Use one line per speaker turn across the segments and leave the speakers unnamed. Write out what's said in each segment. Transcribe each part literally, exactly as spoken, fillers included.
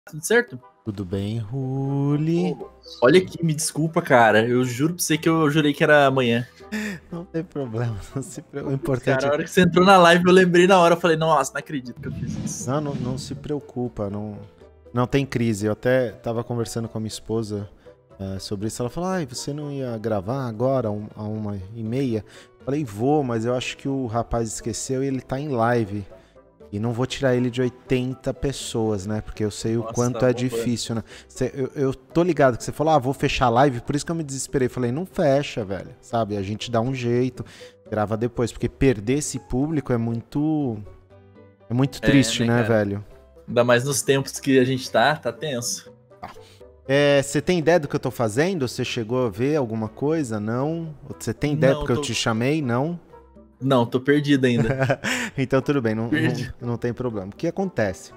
Tudo certo?
Tudo bem, Ruli?
Olha aqui, me desculpa, cara. Eu juro pra você que eu jurei que era amanhã.
Não tem problema, não se preocupe. O importante
Cara, a hora que você entrou na live, eu lembrei na hora. Eu falei, nossa, não acredito que eu fiz isso.
Não, não, não se preocupa, não, não tem crise. Eu até tava conversando com a minha esposa uh, sobre isso. Ela falou, ai, você não ia gravar agora, um, a uma e meia? Eu falei, vou, mas eu acho que o rapaz esqueceu e ele tá em live. E não vou tirar ele de oitenta pessoas, né? Porque eu sei Nossa, o quanto tá é difícil, né? Cê, eu, eu tô ligado que você falou, ah, vou fechar a live, por isso que eu me desesperei. Falei, não fecha, velho, sabe? A gente dá um jeito, grava depois, porque perder esse público é muito... É muito triste, é, né, né velho?
Ainda mais nos tempos que a gente tá, tá tenso.
É, você tem ideia do que eu tô fazendo? Você chegou a ver alguma coisa? Não? Você tem ideia
não,
porque
tô...
eu te chamei? Não?
Não, tô perdido ainda.
Então tudo bem, não, não, não tem problema. O que acontece?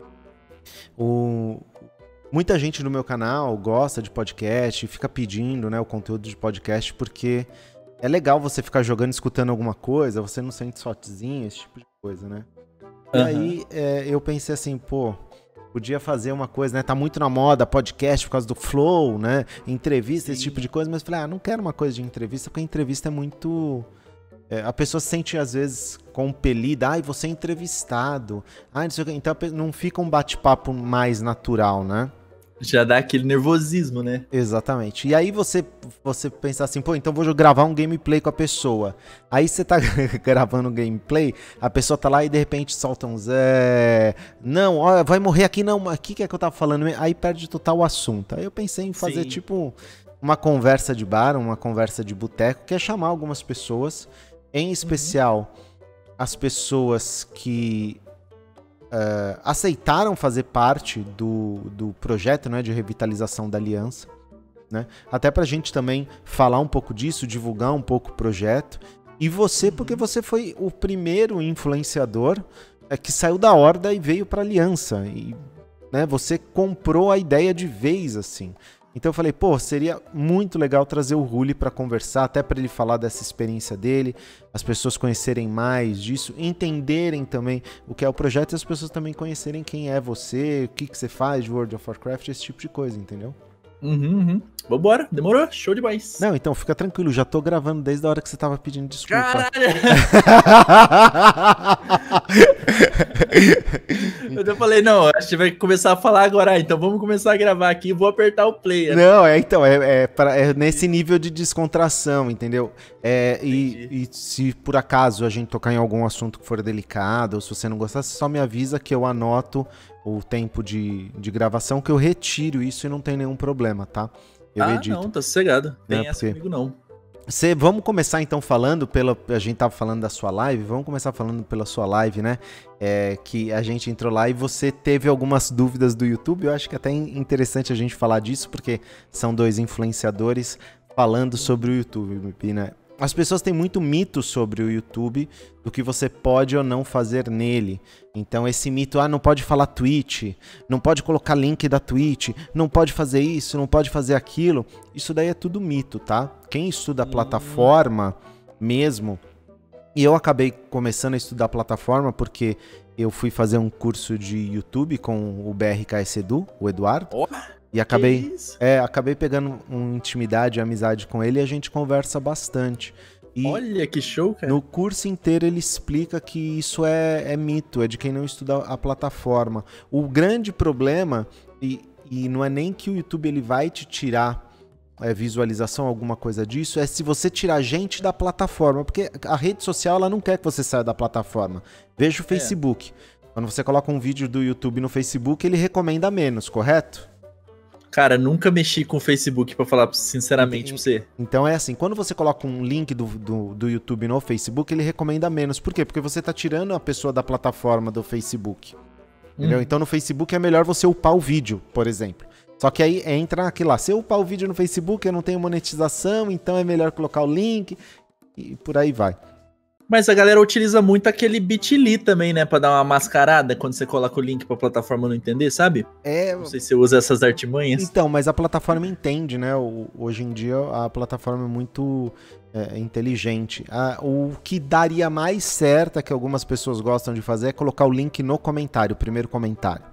O... Muita gente no meu canal gosta de podcast, fica pedindo, né, o conteúdo de podcast, porque é legal você ficar jogando, escutando alguma coisa, você não sente sozinho, esse tipo de coisa, né? E uhum. aí é, eu pensei assim, pô, podia fazer uma coisa, né? Tá muito na moda podcast por causa do flow, né? Entrevista, Sim. esse tipo de coisa, mas eu falei, ah, não quero uma coisa de entrevista, porque a entrevista é muito... É, a pessoa se sente, às vezes, compelida. Ai, você é entrevistado. Ai, não sei o que. Então, não fica um bate-papo mais natural, né?
Já dá aquele nervosismo, né?
Exatamente. E aí você, você pensa assim, pô, então vou gravar um gameplay com a pessoa. Aí você tá gravando um gameplay, a pessoa tá lá e de repente solta um Zé... Não, ó, vai morrer aqui não. O que, que é que eu tava falando? Aí perde total o assunto. Aí eu pensei em fazer, Sim. tipo, uma conversa de bar, uma conversa de boteco, que é chamar algumas pessoas... Em especial, uhum. as pessoas que uh, aceitaram fazer parte do, do projeto, né, de revitalização da Aliança. Né? Até pra gente também falar um pouco disso, divulgar um pouco o projeto. E você, porque você foi o primeiro influenciador é, que saiu da Horda e veio pra Aliança. E, né, você comprou a ideia de vez, assim. Então eu falei, pô, seria muito legal trazer o Ruli para conversar, até para ele falar dessa experiência dele, as pessoas conhecerem mais disso, entenderem também o que é o projeto e as pessoas também conhecerem quem é você, o que, que você faz de World of Warcraft, esse tipo de coisa, entendeu?
Uhum, uhum. Vambora, demorou, show demais.
Não, então fica tranquilo, já tô gravando desde a hora que você tava pedindo desculpa.
Caralho! Eu falei, não, a gente vai começar a falar agora, então vamos começar a gravar aqui e vou apertar o play. Né?
Não, é então, é, é, pra, é nesse nível de descontração, entendeu? É, e, e se por acaso a gente tocar em algum assunto que for delicado, ou se você não gostar, você só me avisa que eu anoto o tempo de, de gravação, que eu retiro isso e não tem nenhum problema, tá? Eu
ah,
edito.
não, tá sossegado. Tem
é,
essa
porque...
comigo não.
Cê, vamos começar então falando, pela, a gente tava falando da sua live, vamos começar falando pela sua live, né? É, que a gente entrou lá e você teve algumas dúvidas do YouTube, eu acho que é até interessante a gente falar disso, porque são dois influenciadores falando sobre o YouTube, né? As pessoas têm muito mito sobre o YouTube, do que você pode ou não fazer nele. Então esse mito, ah, não pode falar Twitch, não pode colocar link da Twitch, não pode fazer isso, não pode fazer aquilo. Isso daí é tudo mito, tá? Quem estuda a plataforma mesmo, e eu acabei começando a estudar a plataforma porque eu fui fazer um curso de YouTube com o B R K S Edu, o Eduardo.
Oh.
E acabei, é, acabei pegando uma intimidade, amizade com ele e a gente conversa bastante. E
olha que show, cara.
No curso inteiro ele explica que isso é, é mito, é de quem não estuda a plataforma. O grande problema, e, e não é nem que o YouTube ele vai te tirar é, visualização, alguma coisa disso, é se você tirar gente da plataforma. Porque a rede social ela não quer que você saia da plataforma. Veja o Facebook. É. Quando você coloca um vídeo do YouTube no Facebook, ele recomenda menos, correto?
Cara, nunca mexi com o Facebook, pra falar sinceramente pra você.
Então é assim, quando você coloca um link do, do, do YouTube no Facebook, ele recomenda menos. Por quê? Porque você tá tirando a pessoa da plataforma do Facebook. Entendeu? Hum. Então no Facebook é melhor você upar o vídeo, por exemplo. Só que aí entra aquilo lá, se eu upar o vídeo no Facebook, eu não tenho monetização, então é melhor colocar o link e por aí vai.
Mas a galera utiliza muito aquele bit.ly também, né? Pra dar uma mascarada quando você coloca o link pra plataforma não entender, sabe?
É...
Não sei se você usa essas artimanhas.
Então, mas a plataforma entende, né? O, hoje em dia a plataforma é muito é, inteligente. A, o que daria mais certo, que algumas pessoas gostam de fazer, é colocar o link no comentário, o primeiro comentário.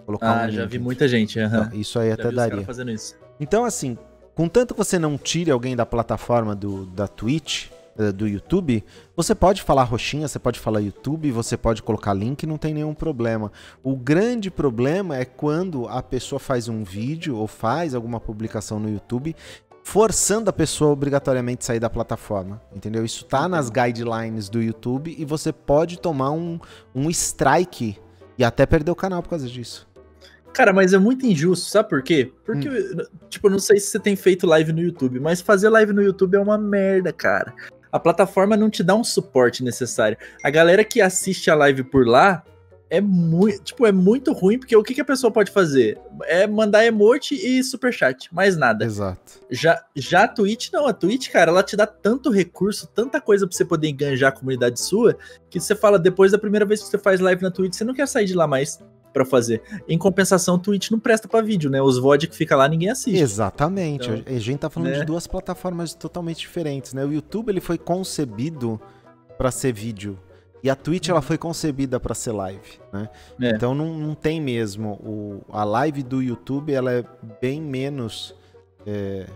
Colocar
ah,
um
já
link.
vi muita gente. Uhum.
Então, isso aí
já
até
vi
daria.
Os caras fazendo isso.
Então, assim, contanto que você não tire alguém da plataforma do, da Twitch, do YouTube, você pode falar roxinha, você pode falar YouTube, você pode colocar link, não tem nenhum problema. O grande problema é quando a pessoa faz um vídeo ou faz alguma publicação no YouTube forçando a pessoa obrigatoriamente a sair da plataforma, entendeu? Isso tá nas guidelines do YouTube e você pode tomar um, um strike e até perder o canal por causa disso.
Cara, mas é muito injusto, sabe por quê? Porque, hum. tipo, eu não sei se você tem feito live no YouTube, mas fazer live no YouTube é uma merda, cara. A plataforma não te dá um suporte necessário. A galera que assiste a live por lá é muito, tipo, é muito ruim, porque o que, que a pessoa pode fazer? É mandar emote e superchat, mais nada.
Exato.
Já, já a Twitch, não. A Twitch, cara, ela te dá tanto recurso, tanta coisa pra você poder enganjar a comunidade sua, que você fala, depois da primeira vez que você faz live na Twitch, você não quer sair de lá mais pra fazer. Em compensação, o Twitch não presta pra vídeo, né? Os V O D que fica lá, ninguém assiste.
Exatamente. Então, a gente tá falando
né?
de duas plataformas totalmente diferentes, né? O YouTube, ele foi concebido pra ser vídeo. E a Twitch, ela foi concebida pra ser live, né? É. Então, não, não tem mesmo. O, a live do YouTube, ela é bem menos... É...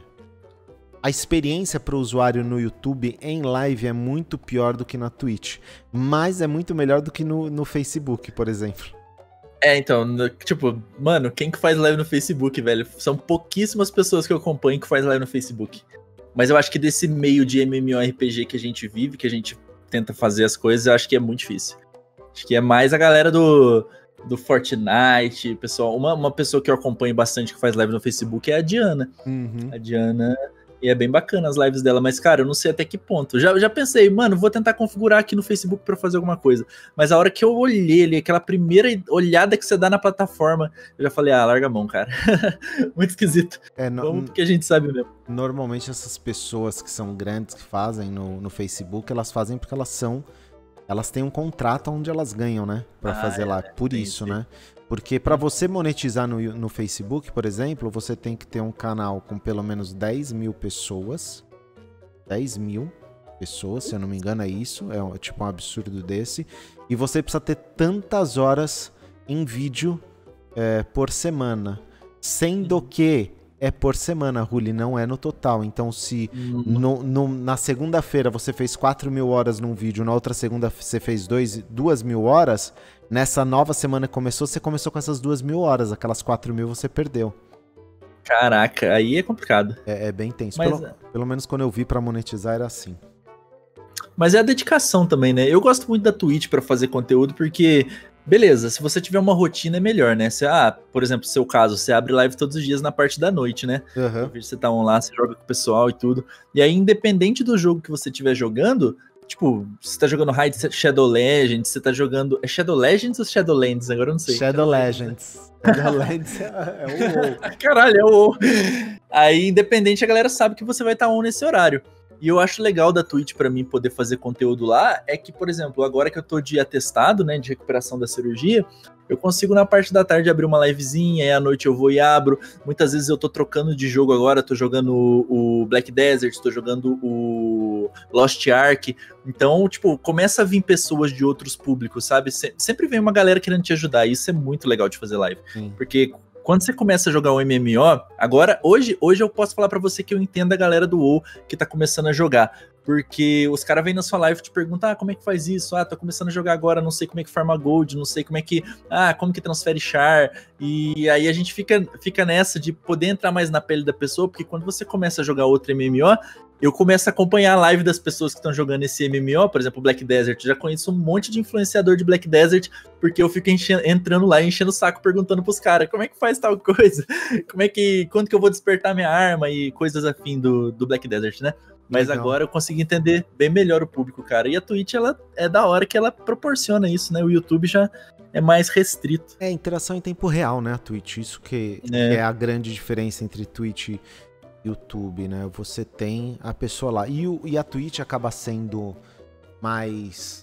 A experiência para o usuário no YouTube em live é muito pior do que na Twitch. Mas é muito melhor do que no, no Facebook, por exemplo.
É, então, no, tipo, mano, quem que faz live no Facebook, velho? São pouquíssimas pessoas que eu acompanho que faz live no Facebook. Mas eu acho que desse meio de MMORPG que a gente vive, que a gente tenta fazer as coisas, eu acho que é muito difícil. Acho que é mais a galera do, do Fortnite, pessoal. Uma, uma pessoa que eu acompanho bastante que faz live no Facebook é a Diana.
Uhum.
A Diana... E é bem bacana as lives dela, mas, cara, eu não sei até que ponto. Já, já pensei, mano, vou tentar configurar aqui no Facebook pra fazer alguma coisa. Mas a hora que eu olhei ali, aquela primeira olhada que você dá na plataforma, eu já falei, ah, larga a mão, cara. Muito esquisito.
É, no,
Vamos porque a gente sabe mesmo.
Normalmente essas pessoas que são grandes, que fazem no, no Facebook, elas fazem porque elas são... Elas têm um contrato onde elas ganham, né? Pra ah, fazer é, lá. Por entendi. Isso, né? Porque para você monetizar no, no Facebook, por exemplo, você tem que ter um canal com pelo menos dez mil pessoas. dez mil pessoas, se eu não me engano é isso. É um, tipo um absurdo desse. E você precisa ter tantas horas em vídeo é, por semana. Sendo que é por semana, Ruli, não é no total. Então, se uhum. no, no, na segunda-feira você fez quatro mil horas num vídeo, na outra segunda você fez duas mil horas, nessa nova semana que começou, você começou com essas duas mil horas. Aquelas quatro mil você perdeu.
Caraca, aí é complicado.
É, é bem tenso.
Mas,
pelo, pelo menos quando eu vi pra monetizar era assim.
Mas é a dedicação também, né? Eu gosto muito da Twitch pra fazer conteúdo, porque... Beleza, se você tiver uma rotina é melhor, né? Você, ah, por exemplo, seu caso, você abre live todos os dias na parte da noite, né?
Uhum.
Você tá online, você joga com o pessoal e tudo. E aí, independente do jogo que você estiver jogando, tipo, você tá jogando Raid Shadow Legends, você tá jogando... É Shadow Legends ou Shadowlands? Agora eu não sei.
Shadow, Shadow Legends. Shadow Legends é o WoW.
Caralho, é o WoW. Aí, independente, a galera sabe que você vai estar on nesse horário. E eu acho legal da Twitch pra mim poder fazer conteúdo lá, é que, por exemplo, agora que eu tô de atestado, né, de recuperação da cirurgia, eu consigo na parte da tarde abrir uma livezinha, aí à noite eu vou e abro. Muitas vezes eu tô trocando de jogo agora, tô jogando o Black Desert, tô jogando o Lost Ark. Então, tipo, começa a vir pessoas de outros públicos, sabe? Sempre vem uma galera querendo te ajudar, e isso é muito legal de fazer live.
Sim.
Porque... Quando você começa a jogar um M M O, agora, hoje, hoje eu posso falar pra você que eu entendo a galera do WoW que tá começando a jogar. Porque os caras vêm na sua live e te perguntam, ah, como é que faz isso? Ah, tô começando a jogar agora, não sei como é que farma gold, não sei como é que... Ah, como que transfere char? E aí a gente fica, fica nessa de poder entrar mais na pele da pessoa, porque quando você começa a jogar outro M M O, eu começo a acompanhar a live das pessoas que estão jogando esse M M O, por exemplo, Black Desert. Já conheço um monte de influenciador de Black Desert, porque eu fico enchendo, entrando lá e enchendo o saco perguntando pros caras, como é que faz tal coisa? Como é que... Quando que eu vou despertar minha arma? E coisas afim do, do Black Desert, né? Mas legal. Agora eu consigo entender bem melhor o público, cara. E a Twitch, ela é da hora que ela proporciona isso, né? O YouTube já é mais restrito.
É, interação em tempo real, né, a Twitch. Isso que é, que é a grande diferença entre Twitch e YouTube, né? Você tem a pessoa lá. E, o, e a Twitch acaba sendo mais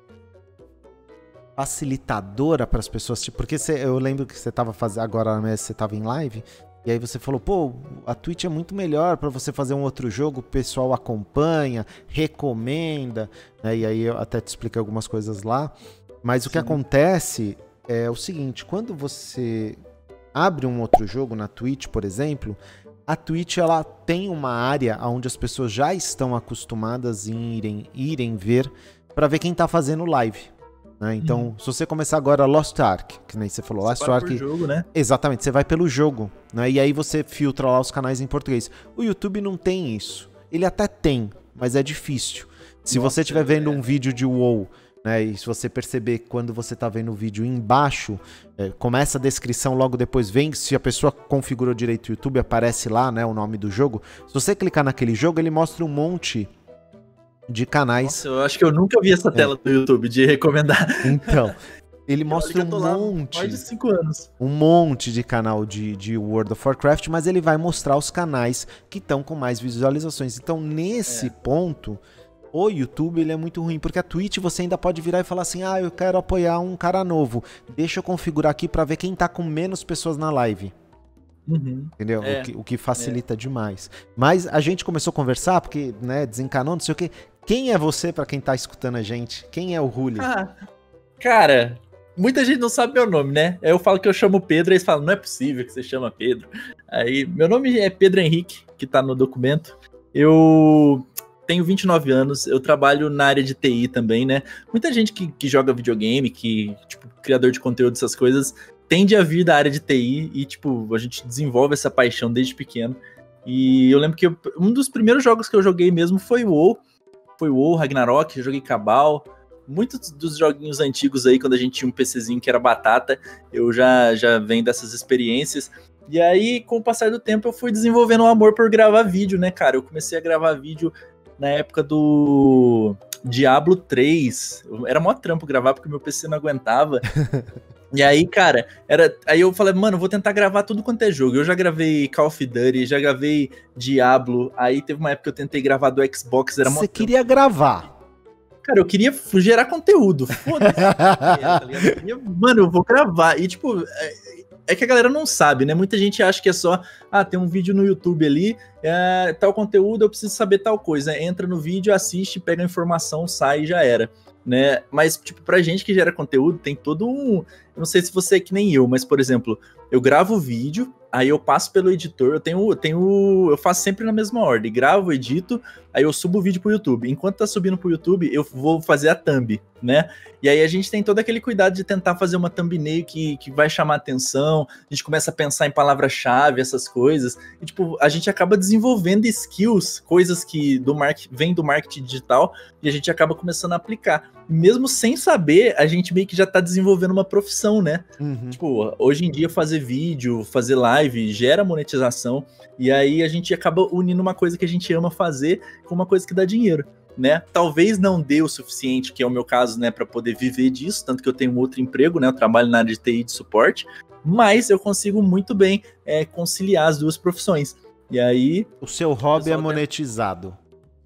facilitadora para as pessoas. Tipo, porque cê, eu lembro que você tava fazendo agora mesmo, você tava em live... E aí você falou, pô, a Twitch é muito melhor para você fazer um outro jogo, o pessoal acompanha, recomenda, né? E aí eu até te expliquei algumas coisas lá. Mas Sim. o que acontece é o seguinte, quando você abre um outro jogo na Twitch, por exemplo, a Twitch ela tem uma área onde as pessoas já estão acostumadas em irem, irem ver para ver quem tá fazendo live. Né? Então, hum. se você começar agora Lost Ark, que nem você falou, você Lost Ark,
jogo, né?
Exatamente, você vai pelo jogo, né? E aí você filtra lá os canais em português. O YouTube não tem isso. Ele até tem, mas é difícil. Se Nossa, você estiver vendo é. um vídeo de WoW, né, e se você perceber quando você está vendo o vídeo embaixo, é, começa a descrição, logo depois vem, se a pessoa configurou direito o YouTube, aparece lá, né, o nome do jogo. Se você clicar naquele jogo, ele mostra um monte de canais.
Nossa, eu acho que eu nunca vi essa tela é. do YouTube de recomendar.
Então, ele mostra um monte,
mais de cinco anos.
um monte de canal de, de World of Warcraft, mas ele vai mostrar os canais que estão com mais visualizações. Então, nesse é. ponto, o YouTube ele é muito ruim, porque a Twitch você ainda pode virar e falar assim, ah, eu quero apoiar um cara novo, deixa eu configurar aqui para ver quem tá com menos pessoas na live.
Uhum.
Entendeu?
É.
O, que, o que facilita é. demais. Mas a gente começou a conversar, porque, né, desencanou, não sei o quê. Quem é você para quem tá escutando a gente? Quem é o Rulli?
Ah, cara, muita gente não sabe meu nome, né? Aí eu falo que eu chamo Pedro, aí eles falam, não é possível que você chama Pedro. Aí, meu nome é Pedro Henrique, que tá no documento. Eu tenho vinte e nove anos, eu trabalho na área de T I também, né? Muita gente que, que joga videogame, que, tipo, criador de conteúdo, essas coisas, tende a vir da área de T I e, tipo, a gente desenvolve essa paixão desde pequeno. E eu lembro que eu, um dos primeiros jogos que eu joguei mesmo foi o WoW. Foi o WoW, Ragnarok, eu joguei Cabal. Muitos dos joguinhos antigos aí, quando a gente tinha um PCzinho que era batata, eu já, já venho dessas experiências. E aí, com o passar do tempo, eu fui desenvolvendo um amor por gravar vídeo, né, cara? Eu comecei a gravar vídeo na época do Diablo três. Era mó trampo gravar, porque meu P C não aguentava. E aí, cara, era, aí eu falei, mano, vou tentar gravar tudo quanto é jogo. Eu já gravei Call of Duty, já gravei Diablo. Aí teve uma época que eu tentei gravar do Xbox. Era
Você queria gravar?
Cara, eu queria gerar conteúdo. Foda-se. Tá ligado? Mano, eu vou gravar. E, tipo, é, é que a galera não sabe, né? Muita gente acha que é só, ah, tem um vídeo no YouTube ali, é, tal conteúdo, eu preciso saber tal coisa. Entra no vídeo, assiste, pega a informação, sai e já era. Né? Mas, tipo, pra gente que gera conteúdo, tem todo um... Eu não sei se você é que nem eu, mas, por exemplo, eu gravo o vídeo, aí eu passo pelo editor, eu tenho, eu tenho... Eu faço sempre na mesma ordem, gravo, edito, aí eu subo o vídeo pro YouTube. Enquanto tá subindo pro YouTube, eu vou fazer a thumb, né? E aí a gente tem todo aquele cuidado de tentar fazer uma thumbnail que, que vai chamar atenção, a gente começa a pensar em palavra-chave, essas coisas, e, tipo, a gente acaba desenvolvendo skills, coisas que do market, vem do marketing digital, e a gente acaba começando a aplicar. Mesmo sem saber, a gente meio que já tá desenvolvendo uma profissão, né? Uhum. Tipo, hoje em dia fazer vídeo, fazer live, gera monetização, e aí a gente acaba unindo uma coisa que a gente ama fazer com uma coisa que dá dinheiro, né? Talvez não dê o suficiente, que é o meu caso, né, para poder viver disso, tanto que eu tenho um outro emprego, né? Eu trabalho na área de T I de suporte, mas eu consigo muito bem é, conciliar as duas profissões. E aí...
O seu hobby é monetizado.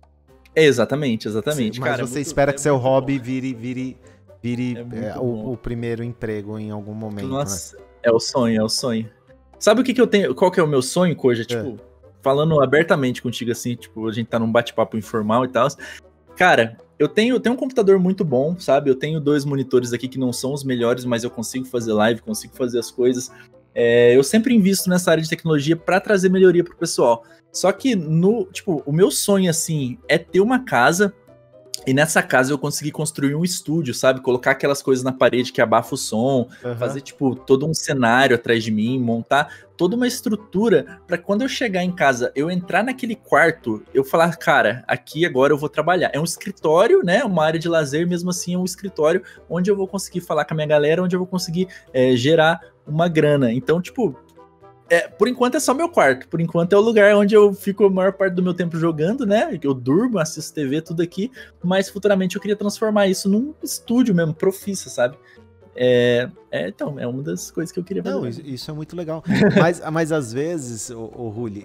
É, exatamente, exatamente.
Sim, mas
cara,
você
é muito,
espera
é
que seu hobby
bom.
vire, vire, vire
é
é, o, o primeiro emprego em algum momento.
Nossa,
né?
é o sonho, é o sonho. Sabe o que que eu tenho, qual que é o meu sonho, Koja? Tipo, é. falando abertamente contigo assim, tipo, a gente tá num bate-papo informal e tal. Cara, eu tenho, eu tenho um computador muito bom, sabe? Eu tenho dois monitores aqui que não são os melhores, mas eu consigo fazer live, consigo fazer as coisas. É, eu sempre invisto nessa área de tecnologia para trazer melhoria pro pessoal. Só que, no, tipo, o meu sonho, assim, é ter uma casa e nessa casa eu consegui construir um estúdio, sabe? Colocar aquelas coisas na parede que abafa o som, uhum. fazer, tipo, todo um cenário atrás de mim, montar toda uma estrutura para quando eu chegar em casa, eu entrar naquele quarto, eu falar, cara, aqui agora eu vou trabalhar. É um escritório, né? Uma área de lazer, mesmo assim, é um escritório onde eu vou conseguir falar com a minha galera, onde eu vou conseguir é, gerar uma grana. Então, tipo... É, por enquanto é só meu quarto, por enquanto é o lugar onde eu fico a maior parte do meu tempo jogando, né, eu durmo, assisto T V, tudo aqui, mas futuramente eu queria transformar isso num estúdio mesmo, profissa, sabe? É, é, então, é uma das coisas que eu queria fazer.
Não, isso é muito legal, mas, mas às vezes, o, o Rulli,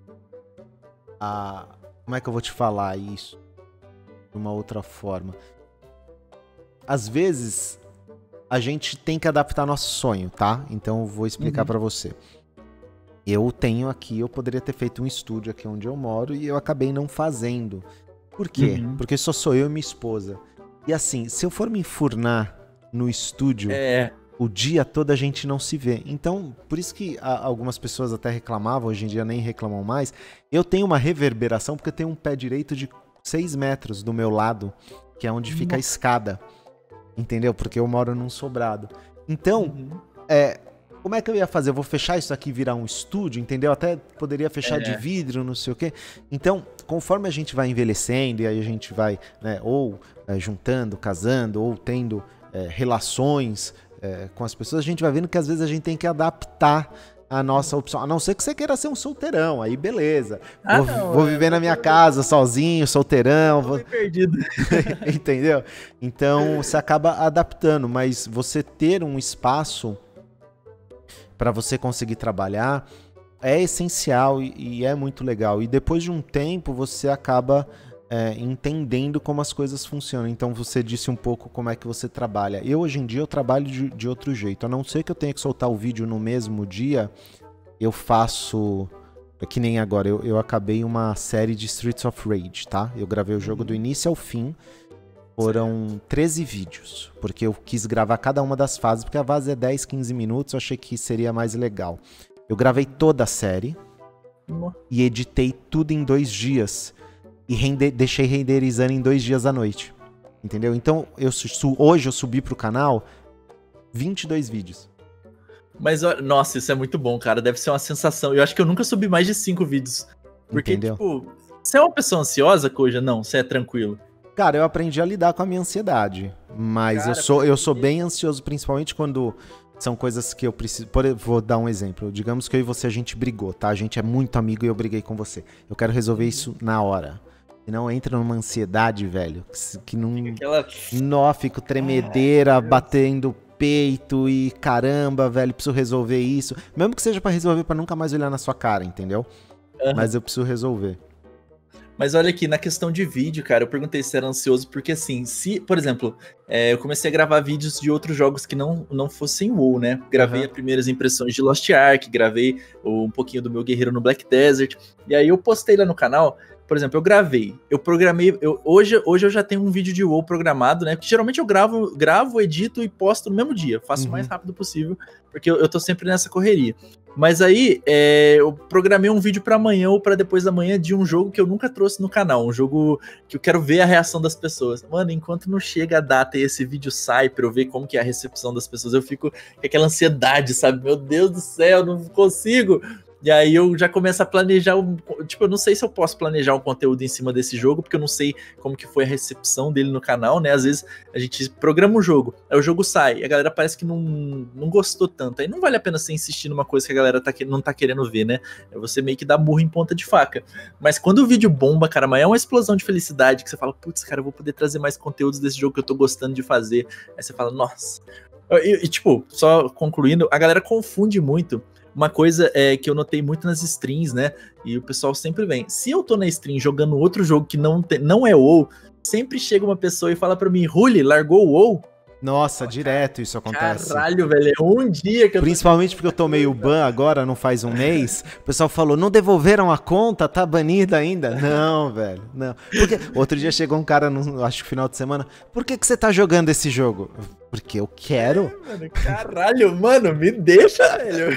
a, como é que eu vou te falar isso de uma outra forma? Às vezes, a gente tem que adaptar nosso sonho, tá? Então eu vou explicar uhum. pra você. Eu tenho aqui, eu poderia ter feito um estúdio aqui onde eu moro e eu acabei não fazendo. Por quê? Uhum. Porque só sou eu e minha esposa. E assim, se eu for me enfurnar no estúdio,
é.
o dia todo a gente não se vê. Então, por isso que a, algumas pessoas até reclamavam, hoje em dia nem reclamam mais. Eu tenho uma reverberação porque eu tenho um pé direito de seis metros do meu lado, que é onde Nossa. fica a escada. Entendeu? Porque eu moro num sobrado. Então, uhum. é, como é que eu ia fazer? Eu vou fechar isso aqui e virar um estúdio, entendeu? Até poderia fechar é. de vidro, não sei o quê. Então, conforme a gente vai envelhecendo e aí a gente vai, né, ou é, juntando, casando, ou tendo é, relações é, com as pessoas, a gente vai vendo que às vezes a gente tem que adaptar a nossa opção. A não ser que você queira ser um solteirão, aí beleza. Ah, vou, não, vou viver na minha casa sozinho, solteirão. Vou... perdido. Entendeu? Então você acaba adaptando, mas você ter um espaço para você conseguir trabalhar é essencial e, e é muito legal. E depois de um tempo você acaba é, entendendo como as coisas funcionam. Então você disse um pouco como é que você trabalha. Eu hoje em dia eu trabalho de, de outro jeito. A não ser que eu tenha que soltar o vídeo no mesmo dia, eu faço... Que nem agora, eu, eu acabei uma série de Streets of Rage, tá? Eu gravei o jogo do início ao fim. Foram treze vídeos, porque eu quis gravar cada uma das fases, porque a fase é dez, quinze minutos, eu achei que seria mais legal. Eu gravei toda a série e editei tudo em dois dias e rende- deixei renderizando em dois dias à noite, entendeu? Então, eu, hoje eu subi pro canal vinte e dois vídeos.
Mas, nossa, isso é muito bom, cara, deve ser uma sensação. Eu acho que eu nunca subi mais de cinco vídeos, porque, entendeu? Tipo, você é uma pessoa ansiosa, Koja? Não, você é tranquilo.
Cara, eu aprendi a lidar com a minha ansiedade, mas Cara, eu sou eu sou bem ansioso, principalmente quando são coisas que eu preciso... Por, vou dar um exemplo. Digamos que eu e você, a gente brigou, tá? A gente é muito amigo e eu briguei com você. Eu quero resolver isso na hora. Senão entra numa ansiedade, velho, que não... Aquela... Nó, fico tremedeira, ah, batendo peito e caramba, velho, preciso resolver isso. Mesmo que seja pra resolver pra nunca mais olhar na sua cara, entendeu? Uhum. Mas eu preciso resolver.
Mas olha aqui, na questão de vídeo, cara, eu perguntei se era ansioso, porque assim, se, por exemplo, é, eu comecei a gravar vídeos de outros jogos que não, não fossem WoW, né? Gravei uhum. as primeiras impressões de Lost Ark, gravei um pouquinho do meu guerreiro no Black Desert, e aí eu postei lá no canal, por exemplo, eu gravei, eu programei, eu, hoje, hoje eu já tenho um vídeo de WoW programado, né? Porque geralmente eu gravo, gravo, edito e posto no mesmo dia, faço uhum. o mais rápido possível, porque eu, eu tô sempre nessa correria. Mas aí, é, eu programei um vídeo pra amanhã ou pra depois da manhã de um jogo que eu nunca trouxe no canal. Um jogo que eu quero ver a reação das pessoas. Mano, enquanto não chega a data e esse vídeo sai pra eu ver como que é a recepção das pessoas, eu fico com aquela ansiedade, sabe? Meu Deus do céu, não consigo... E aí eu já começo a planejar, um, tipo, eu não sei se eu posso planejar um conteúdo em cima desse jogo, porque eu não sei como que foi a recepção dele no canal, né? Às vezes a gente programa um jogo, aí o jogo sai, e a galera parece que não, não gostou tanto. Aí não vale a pena você insistir numa coisa que a galera tá, não tá querendo ver, né? É você meio que dá burro em ponta de faca. Mas quando o vídeo bomba, cara, mas é uma explosão de felicidade, que você fala, putz, cara, eu vou poder trazer mais conteúdos desse jogo que eu tô gostando de fazer. Aí você fala, nossa... E, e tipo, só concluindo, a galera confunde muito. Uma coisa é que eu notei muito nas streams, né? E o pessoal sempre vem. Se eu tô na stream jogando outro jogo que não, te, não é WoW, sempre chega uma pessoa e fala pra mim, Ruli, largou o WoW?
Nossa, direto isso acontece.
Caralho, velho, é um dia que eu
Principalmente tô... porque eu tomei o ban agora, não faz um mês. O pessoal falou, não devolveram a conta? Tá banida ainda? Não, velho, não. Porque outro dia chegou um cara, no, acho que final de semana, por que que você tá jogando esse jogo? Porque eu quero.
É, mano, caralho, mano, me deixa, velho.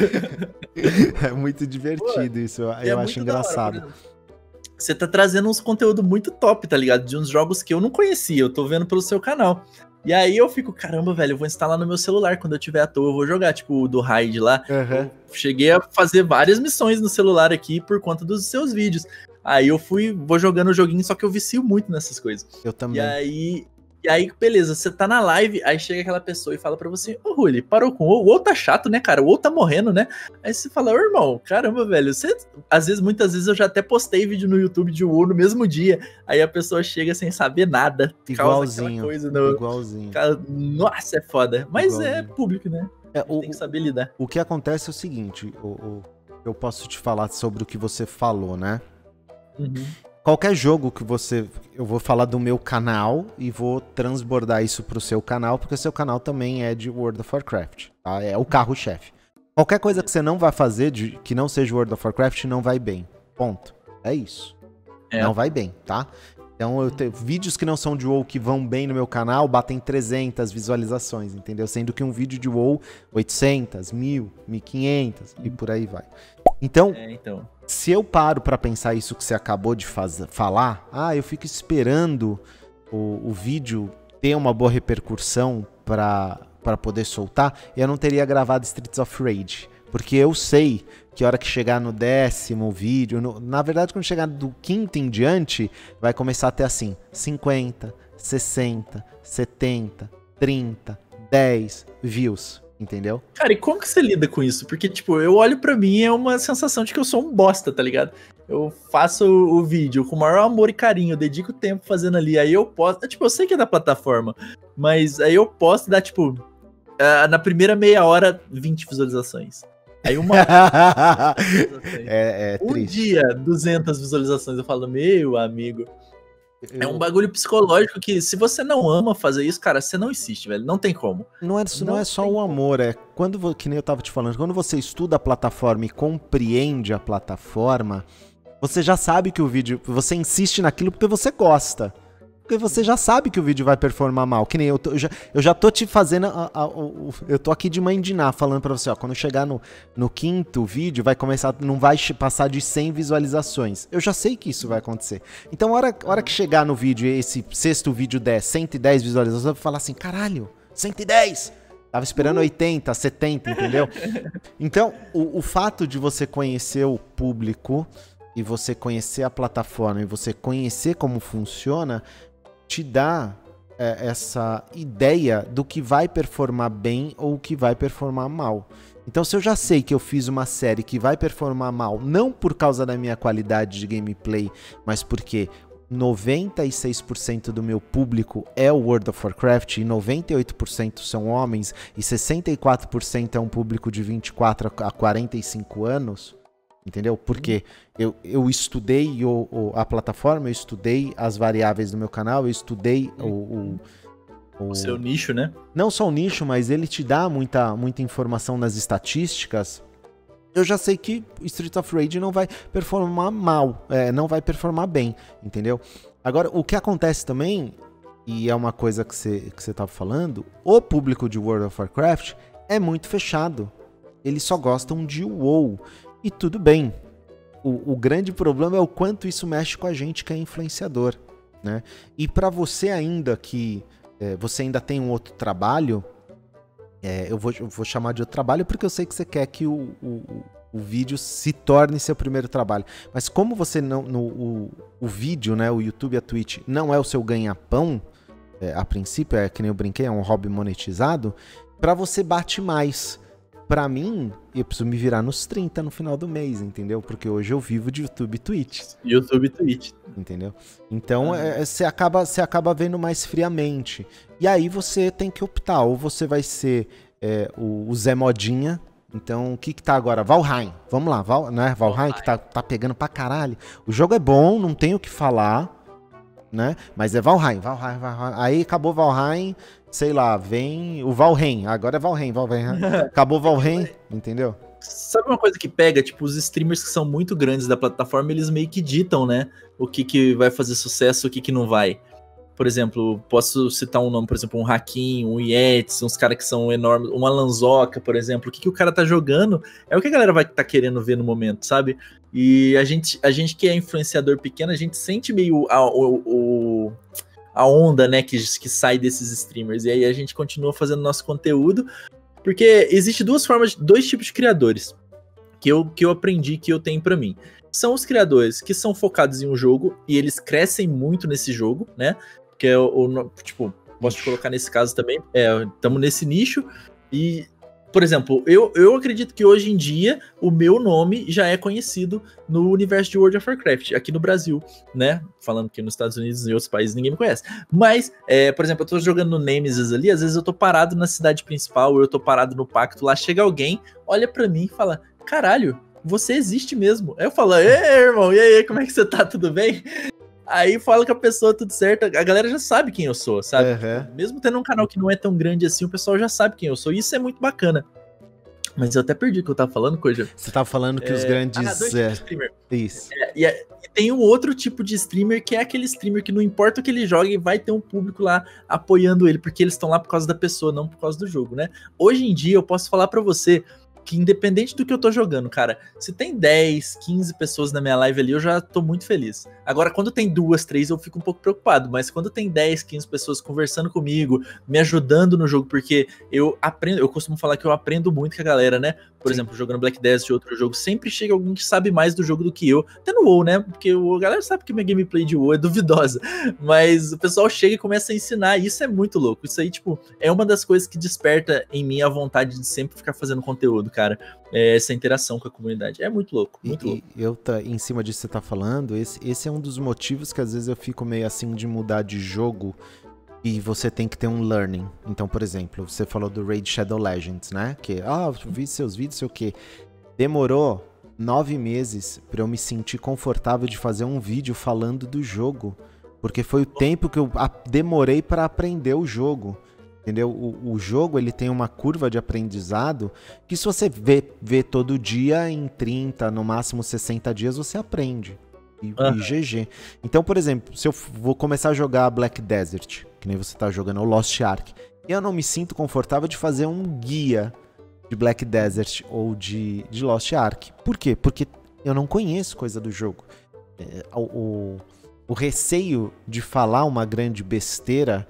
É muito divertido. Pô, isso, eu, é eu acho engraçado. Hora,
você tá trazendo uns conteúdo muito top, tá ligado? De uns jogos que eu não conhecia, eu tô vendo pelo seu canal. E aí eu fico, caramba, velho, eu vou instalar no meu celular, quando eu tiver à toa eu vou jogar, tipo, o do Raid lá. Uhum. Eu cheguei a fazer várias missões no celular aqui por conta dos seus vídeos. Aí eu fui, vou jogando o joguinho, só que eu vicio muito nessas coisas.
Eu também.
E aí... E aí, beleza, você tá na live, aí chega aquela pessoa e fala pra você, ô Ruli, parou com o WoW, o WoW tá chato, né, cara, o WoW tá morrendo, né? Aí você fala, ô irmão, caramba, velho, você... Às vezes, muitas vezes eu já até postei vídeo no YouTube de WoW no mesmo dia, aí a pessoa chega sem saber nada.
Igualzinho,
coisa no...
igualzinho.
Nossa, é foda, mas igualzinho. É público, né?
É, o,
tem que saber lidar.
O que acontece é o seguinte, o, o, eu posso te falar sobre o que você falou, né?
Uhum.
Qualquer jogo que você... Eu vou falar do meu canal e vou transbordar isso pro seu canal, porque o seu canal também é de World of Warcraft, tá? É o carro-chefe. Qualquer coisa que você não vai fazer de, que não seja World of Warcraft não vai bem. Ponto. É isso. É. Não vai bem, tá? Então, eu tenho vídeos que não são de WoW que vão bem no meu canal, batem trezentas visualizações, entendeu? Sendo que um vídeo de WoW, oitocentas, mil, mil e quinhentas e por aí vai. Então,
É, então.
se eu paro pra pensar isso que você acabou de faz... falar, ah, eu fico esperando o, o vídeo ter uma boa repercussão pra, pra poder soltar, eu não teria gravado Streets of Rage. Porque eu sei que a hora que chegar no décimo vídeo, no, na verdade quando chegar do quinto em diante, vai começar a ter assim, cinquenta, sessenta, setenta, trinta, dez views, entendeu?
Cara, e como que você lida com isso? Porque, tipo, eu olho pra mim e é uma sensação de que eu sou um bosta, tá ligado? Eu faço o, o vídeo com o maior amor e carinho, eu dedico tempo fazendo ali, aí eu posto, tipo, eu sei que é da plataforma, mas aí eu posto e dá, tipo, uh, na primeira meia hora, vinte visualizações. Aí uma
é, é
um
triste.
dia, duzentas visualizações, eu falo, meu amigo, eu... é um bagulho psicológico que se você não ama fazer isso, cara, você não insiste, velho, não tem como.
Não é, não
não
é só
tem
o amor, é quando, que nem eu tava te falando, quando você estuda a plataforma e compreende a plataforma, você já sabe que o vídeo, você insiste naquilo porque você gosta. Porque você já sabe que o vídeo vai performar mal. Que nem eu, tô, eu, já, eu já tô te fazendo. A, a, a, eu tô aqui de mãe de Ná falando pra você, ó. Quando chegar no, no quinto vídeo, vai começar. Não vai passar de cem visualizações. Eu já sei que isso vai acontecer. Então, a hora, a hora que chegar no vídeo, esse sexto vídeo der cento e dez visualizações, eu vou falar assim: caralho, cento e dez! Tava esperando oitenta, setenta, entendeu? Então, o, o fato de você conhecer o público e você conhecer a plataforma e você conhecer como funciona, te dá é, essa ideia do que vai performar bem ou o que vai performar mal. Então, se eu já sei que eu fiz uma série que vai performar mal, não por causa da minha qualidade de gameplay, mas porque noventa e seis por cento do meu público é o World of Warcraft e noventa e oito por cento são homens e sessenta e quatro por cento é um público de vinte e quatro a quarenta e cinco anos, entendeu? Porque eu, eu estudei o, o, a plataforma, eu estudei as variáveis do meu canal, eu estudei o, o, o...
o seu nicho, né?
Não só o nicho, mas ele te dá muita, muita informação nas estatísticas. Eu já sei que Streets of Rage não vai performar mal, é, não vai performar bem, entendeu? Agora, o que acontece também, e é uma coisa que você que você tava falando, o público de World of Warcraft é muito fechado. Eles só gostam de WoW. E tudo bem. O, o grande problema é o quanto isso mexe com a gente que é influenciador, né? E para você ainda que é, você ainda tem um outro trabalho, é, eu, vou, eu vou chamar de outro trabalho porque eu sei que você quer que o, o, o vídeo se torne seu primeiro trabalho. Mas como você não, no, o, o vídeo, né, o YouTube e a Twitch não é o seu ganha-pão, é, a princípio é que nem eu brinquei, é um hobby monetizado, para você bate mais. Pra mim, eu preciso me virar nos trinta no final do mês, entendeu? Porque hoje eu vivo de YouTube e Twitch.
YouTube e Twitch.
Entendeu? Então, você ah. é, acaba, acaba vendo mais friamente. E aí você tem que optar. Ou você vai ser é, o, o Zé Modinha. Então, o que que tá agora? Valheim. Vamos lá, Val, né? Valheim, Valheim. que tá, tá pegando pra caralho. O jogo é bom, não tenho o que falar, né? Mas é Valheim, Valheim, Valheim. Aí acabou Valheim... Sei lá, vem o Valheim, agora é Valheim, Valheim, acabou Valheim, entendeu?
Sabe uma coisa que pega? Tipo, os streamers que são muito grandes da plataforma, eles meio que ditam, né? O que que vai fazer sucesso, o que que não vai. Por exemplo, posso citar um nome, por exemplo, um Hakim, um Yetis, uns caras que são enormes, uma Lanzoca, por exemplo. O que que o cara tá jogando é o que a galera vai estar tá querendo ver no momento, sabe? E a gente, a gente que é influenciador pequeno, a gente sente meio a, o... o a onda, né, que, que sai desses streamers, e aí a gente continua fazendo nosso conteúdo, porque existe duas formas, dois tipos de criadores, que eu, que eu aprendi, que eu tenho pra mim. São os criadores que são focados em um jogo, e eles crescem muito nesse jogo, né, que é o, o tipo, posso te colocar nesse caso também, estamos é, nesse nicho, e, por exemplo, eu, eu acredito que hoje em dia o meu nome já é conhecido no universo de World of Warcraft, aqui no Brasil, né? Falando que nos Estados Unidos e outros países ninguém me conhece. Mas, é, por exemplo, eu tô jogando no Nemesis ali, às vezes eu tô parado na cidade principal, ou eu tô parado no Pacto, lá chega alguém, olha pra mim e fala, caralho, você existe mesmo. Aí eu falo, ei, irmão, e aí, como é que você tá? Tudo bem? Aí fala com a pessoa tudo certo, a galera já sabe quem eu sou, sabe? Uhum. Mesmo tendo um canal que não é tão grande assim, o pessoal já sabe quem eu sou, e isso é muito bacana. Mas eu até perdi o que eu tava falando, Coisa.
Você tava falando que é... os grandes...
Ah, dois tipos de streamer.
Isso.
É, e, é, e tem um outro tipo de streamer, que é aquele streamer que não importa o que ele jogue, vai ter um público lá apoiando ele, porque eles estão lá por causa da pessoa, não por causa do jogo, né? Hoje em dia, eu posso falar pra você que independente do que eu tô jogando, cara, se tem dez, quinze pessoas na minha live ali, eu já tô muito feliz. Agora, quando tem duas, três, eu fico um pouco preocupado, mas quando tem dez, quinze pessoas conversando comigo, me ajudando no jogo, porque eu aprendo, eu costumo falar que eu aprendo muito com a galera, né? Por Sim. exemplo, jogando Black Desert, outro jogo, sempre chega alguém que sabe mais do jogo do que eu, até no WoW, né? Porque o, a galera sabe que minha gameplay de WoW é duvidosa, mas o pessoal chega e começa a ensinar, e isso é muito louco. Isso aí, tipo, é uma das coisas que desperta em mim a vontade de sempre ficar fazendo conteúdo, cara. É, essa interação com a comunidade. É muito louco, muito
e,
louco.
E eu tá, em cima disso que você tá falando, esse, esse é um dos motivos que às vezes eu fico meio assim de mudar de jogo e você tem que ter um learning. Então, por exemplo, você falou do Raid Shadow Legends, né? Que, ah, eu vi seus vídeos, sei o quê. Demorou nove meses pra eu me sentir confortável de fazer um vídeo falando do jogo. Porque foi o tempo que eu demorei pra aprender o jogo. Entendeu? O, o jogo, ele tem uma curva de aprendizado que se você vê, vê todo dia, em trinta, no máximo sessenta dias, você aprende. E, uhum. e G G. Então, por exemplo, se eu vou começar a jogar Black Desert, que nem você tá jogando, ou Lost Ark, eu não me sinto confortável de fazer um guia de Black Desert ou de, de Lost Ark. Por quê? Porque eu não conheço coisa do jogo. É, o, o, o receio de falar uma grande besteira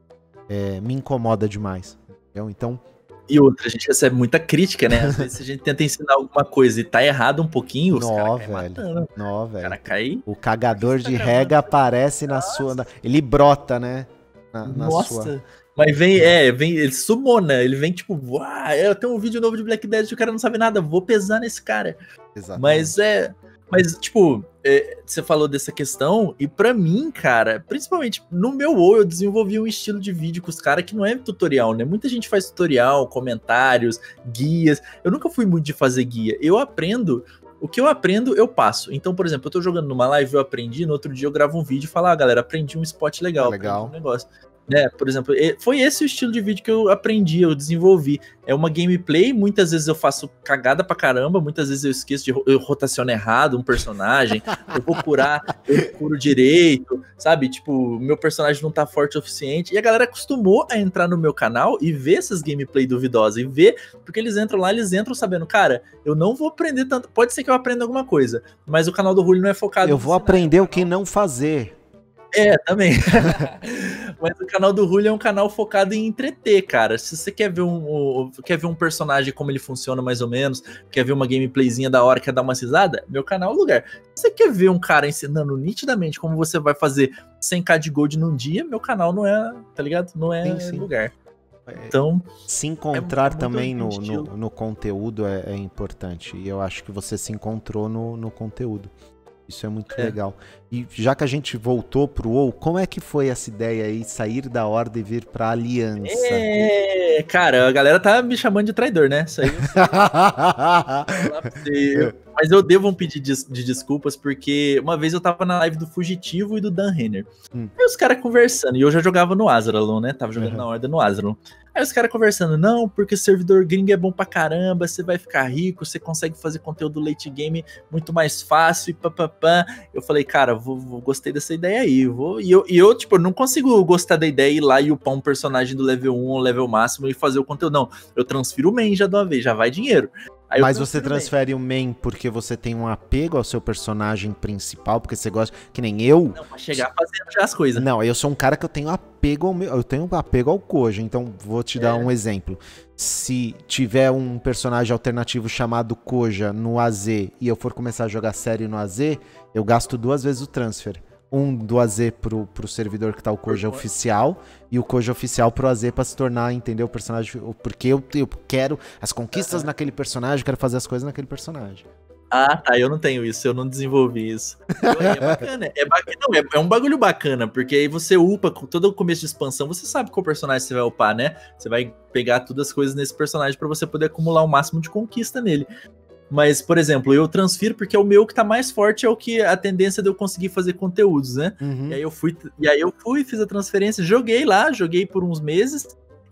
É, me incomoda demais. Entendeu? Então.
E outra, a gente recebe muita crítica, né? Às vezes a gente tenta ensinar alguma coisa e tá errado um pouquinho, os caras caem matando.
Nó, velho. O
cara cai.
O cagador de tá rega aparece na Nossa. sua. Na, ele brota, né? Na, na
Nossa.
Sua...
Mas vem, é, vem, ele sumona, ele vem tipo, uau, eu tenho um vídeo novo de Black Desert e o cara não sabe nada, vou pesar nesse cara.
Exatamente.
Mas é. Mas, tipo, é, você falou dessa questão, e pra mim, cara, principalmente no meu WoW, eu desenvolvi um estilo de vídeo com os caras que não é tutorial, né? Muita gente faz tutorial, comentários, guias. Eu nunca fui muito de fazer guia. Eu aprendo, o que eu aprendo, eu passo. Então, por exemplo, eu tô jogando numa live, eu aprendi, no outro dia eu gravo um vídeo e falo, ah, galera, aprendi um spot legal,
é legal.
aprendi um negócio. Né, por exemplo, foi esse o estilo de vídeo que eu aprendi, eu desenvolvi. É uma gameplay, muitas vezes eu faço cagada pra caramba, muitas vezes eu esqueço de eu rotaciono errado um personagem, eu vou curar, eu curo direito, sabe? Tipo, meu personagem não tá forte o suficiente. E a galera acostumou a entrar no meu canal e ver essas gameplay duvidosas, e ver, porque eles entram lá, eles entram sabendo, cara, eu não vou aprender tanto, pode ser que eu aprenda alguma coisa, mas o canal do Julio não é focado...
Eu vou ensinar, aprender é um o que não fazer.
É, também. Mas o canal do Julio é um canal focado em entreter, cara. Se você quer ver um, um, quer ver um personagem, como ele funciona mais ou menos, quer ver uma gameplayzinha da hora, quer dar uma risada, meu canal é o lugar. Se você quer ver um cara ensinando nitidamente como você vai fazer cem k de gold num dia, meu canal não é, tá ligado? Não é sim, sim. lugar. Então,
se encontrar é também no, no, no conteúdo é, é importante. E eu acho que você se encontrou no, no conteúdo. Isso é muito é. legal. E já que a gente voltou pro WoW, como é que foi essa ideia aí, sair da Horda e vir pra Aliança?
É, cara, a galera tá me chamando de traidor, né? Isso aí eu Mas eu devo um pedido de, de desculpas, porque uma vez eu tava na live do Fugitivo e do Dan Renner. Hum. Aí os caras conversando, e eu já jogava no Azralon, né? Tava jogando uhum. na Horda no Azralon. Aí os caras conversando, não, porque servidor gringo é bom pra caramba, você vai ficar rico, você consegue fazer conteúdo late game muito mais fácil e papapá. Eu falei, cara, vou, vou, gostei dessa ideia aí. Vou... E, eu, e eu, tipo, não consigo gostar da ideia e ir lá e upar um personagem do level um ou level máximo e fazer o conteúdo. Não, eu transfiro o main já de uma vez, já vai dinheiro. Aí
Mas você transfere o main porque você tem um apego ao seu personagem principal, porque você gosta, que nem eu.
Não, pra chegar fazendo já as coisas.
Não, eu sou um cara que eu tenho apego ao meu, eu tenho apego ao Koja, então vou te dar é. um exemplo. Se tiver um personagem alternativo chamado Koja no A Z e eu for começar a jogar sério no A Z, eu gasto duas vezes o transfer. Um do A Z pro, pro servidor que tá o Koja oficial e o Koja oficial pro A Z pra se tornar, entendeu, o personagem, porque eu, eu quero as conquistas uhum. naquele personagem, quero fazer as coisas naquele personagem.
Ah, tá, eu não tenho isso, eu não desenvolvi isso. É bacana, é, bacana, não, é, é um bagulho bacana, porque aí você upa, com todo o começo de expansão, você sabe qual personagem você vai upar, né? Você vai pegar todas as coisas nesse personagem pra você poder acumular o máximo de conquista nele. Mas, por exemplo, eu transfiro porque é o meu que tá mais forte, é o que a tendência de eu conseguir fazer conteúdos, né? Uhum. E aí eu fui, e aí eu fui, fiz a transferência, joguei lá, joguei por uns meses,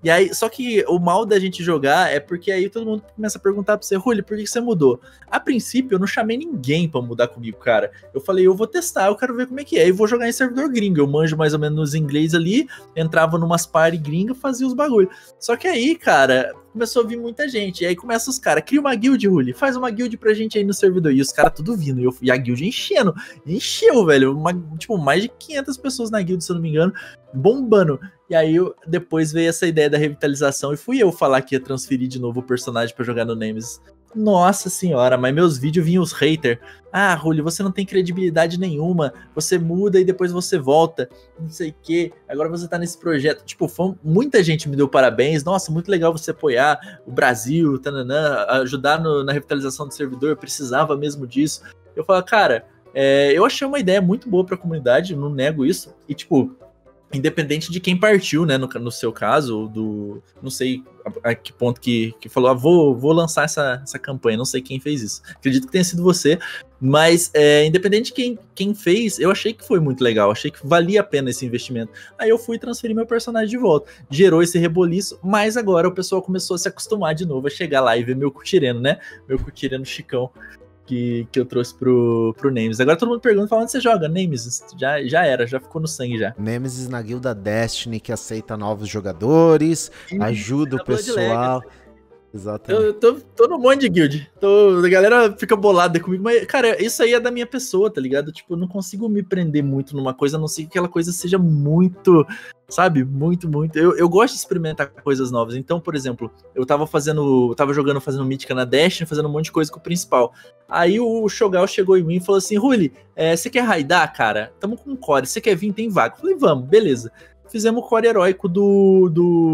E aí, só que o mal da gente jogar é porque aí todo mundo começa a perguntar pra você, Rulli, por que você mudou? A princípio, eu não chamei ninguém pra mudar comigo, cara. Eu falei, eu vou testar, eu quero ver como é que é. E vou jogar em servidor gringo. Eu manjo mais ou menos nos inglês ali, entrava numas party gringa, fazia os bagulho. Só que aí, cara, começou a vir muita gente. E aí começa os caras, cria uma guild, Rulli, faz uma guild pra gente aí no servidor. E os caras tudo vindo. E, eu, e a guild enchendo. Encheu, velho. Uma, tipo, mais de quinhentas pessoas na guild, se eu não me engano, bombando. E aí eu, depois veio essa ideia da revitalização e fui eu falar que ia transferir de novo o personagem pra jogar no Nemesis. Nossa senhora, mas meus vídeos vinham os haters. Ah, Rulli, você não tem credibilidade nenhuma. Você muda e depois você volta. Não sei o que. Agora você tá nesse projeto. Tipo, foi, muita gente me deu parabéns. Nossa, muito legal você apoiar o Brasil, tananã, ajudar no, na revitalização do servidor. Eu precisava mesmo disso. Eu falo, cara, é, eu achei uma ideia muito boa pra comunidade. Não nego isso. E tipo, independente de quem partiu, né, no, no seu caso, do, não sei a, a que ponto que, que falou, ah, vou, vou lançar essa, essa campanha, não sei quem fez isso, acredito que tenha sido você, mas é, independente de quem, quem fez, eu achei que foi muito legal, achei que valia a pena esse investimento, aí eu fui transferir meu personagem de volta, gerou esse reboliço, mas agora o pessoal começou a se acostumar de novo a chegar lá e ver meu cutireno, né, meu cutireno Chicão, Que, que eu trouxe pro, pro Nemesis. Agora todo mundo pergunta, falando, você joga Nemesis? Já, já era, já ficou no sangue já.
Nemesis na guilda Destiny, que aceita novos jogadores, Sim, ajuda o pessoal. Exatamente.
Eu tô, tô no monte de guild. Tô, a galera fica bolada comigo, mas, cara, isso aí é da minha pessoa, tá ligado? Tipo, eu não consigo me prender muito numa coisa, a não ser que aquela coisa seja muito, sabe? Muito, muito. Eu, eu gosto de experimentar coisas novas. Então, por exemplo, eu tava fazendo, eu tava jogando, fazendo Mítica na Destiny, fazendo um monte de coisa com o principal. Aí o Shogal chegou em mim e falou assim, Rulli, é, você quer raidar, cara? Tamo com um core, você quer vir? Tem vaga. Eu falei, vamos, beleza. Fizemos o core heróico do,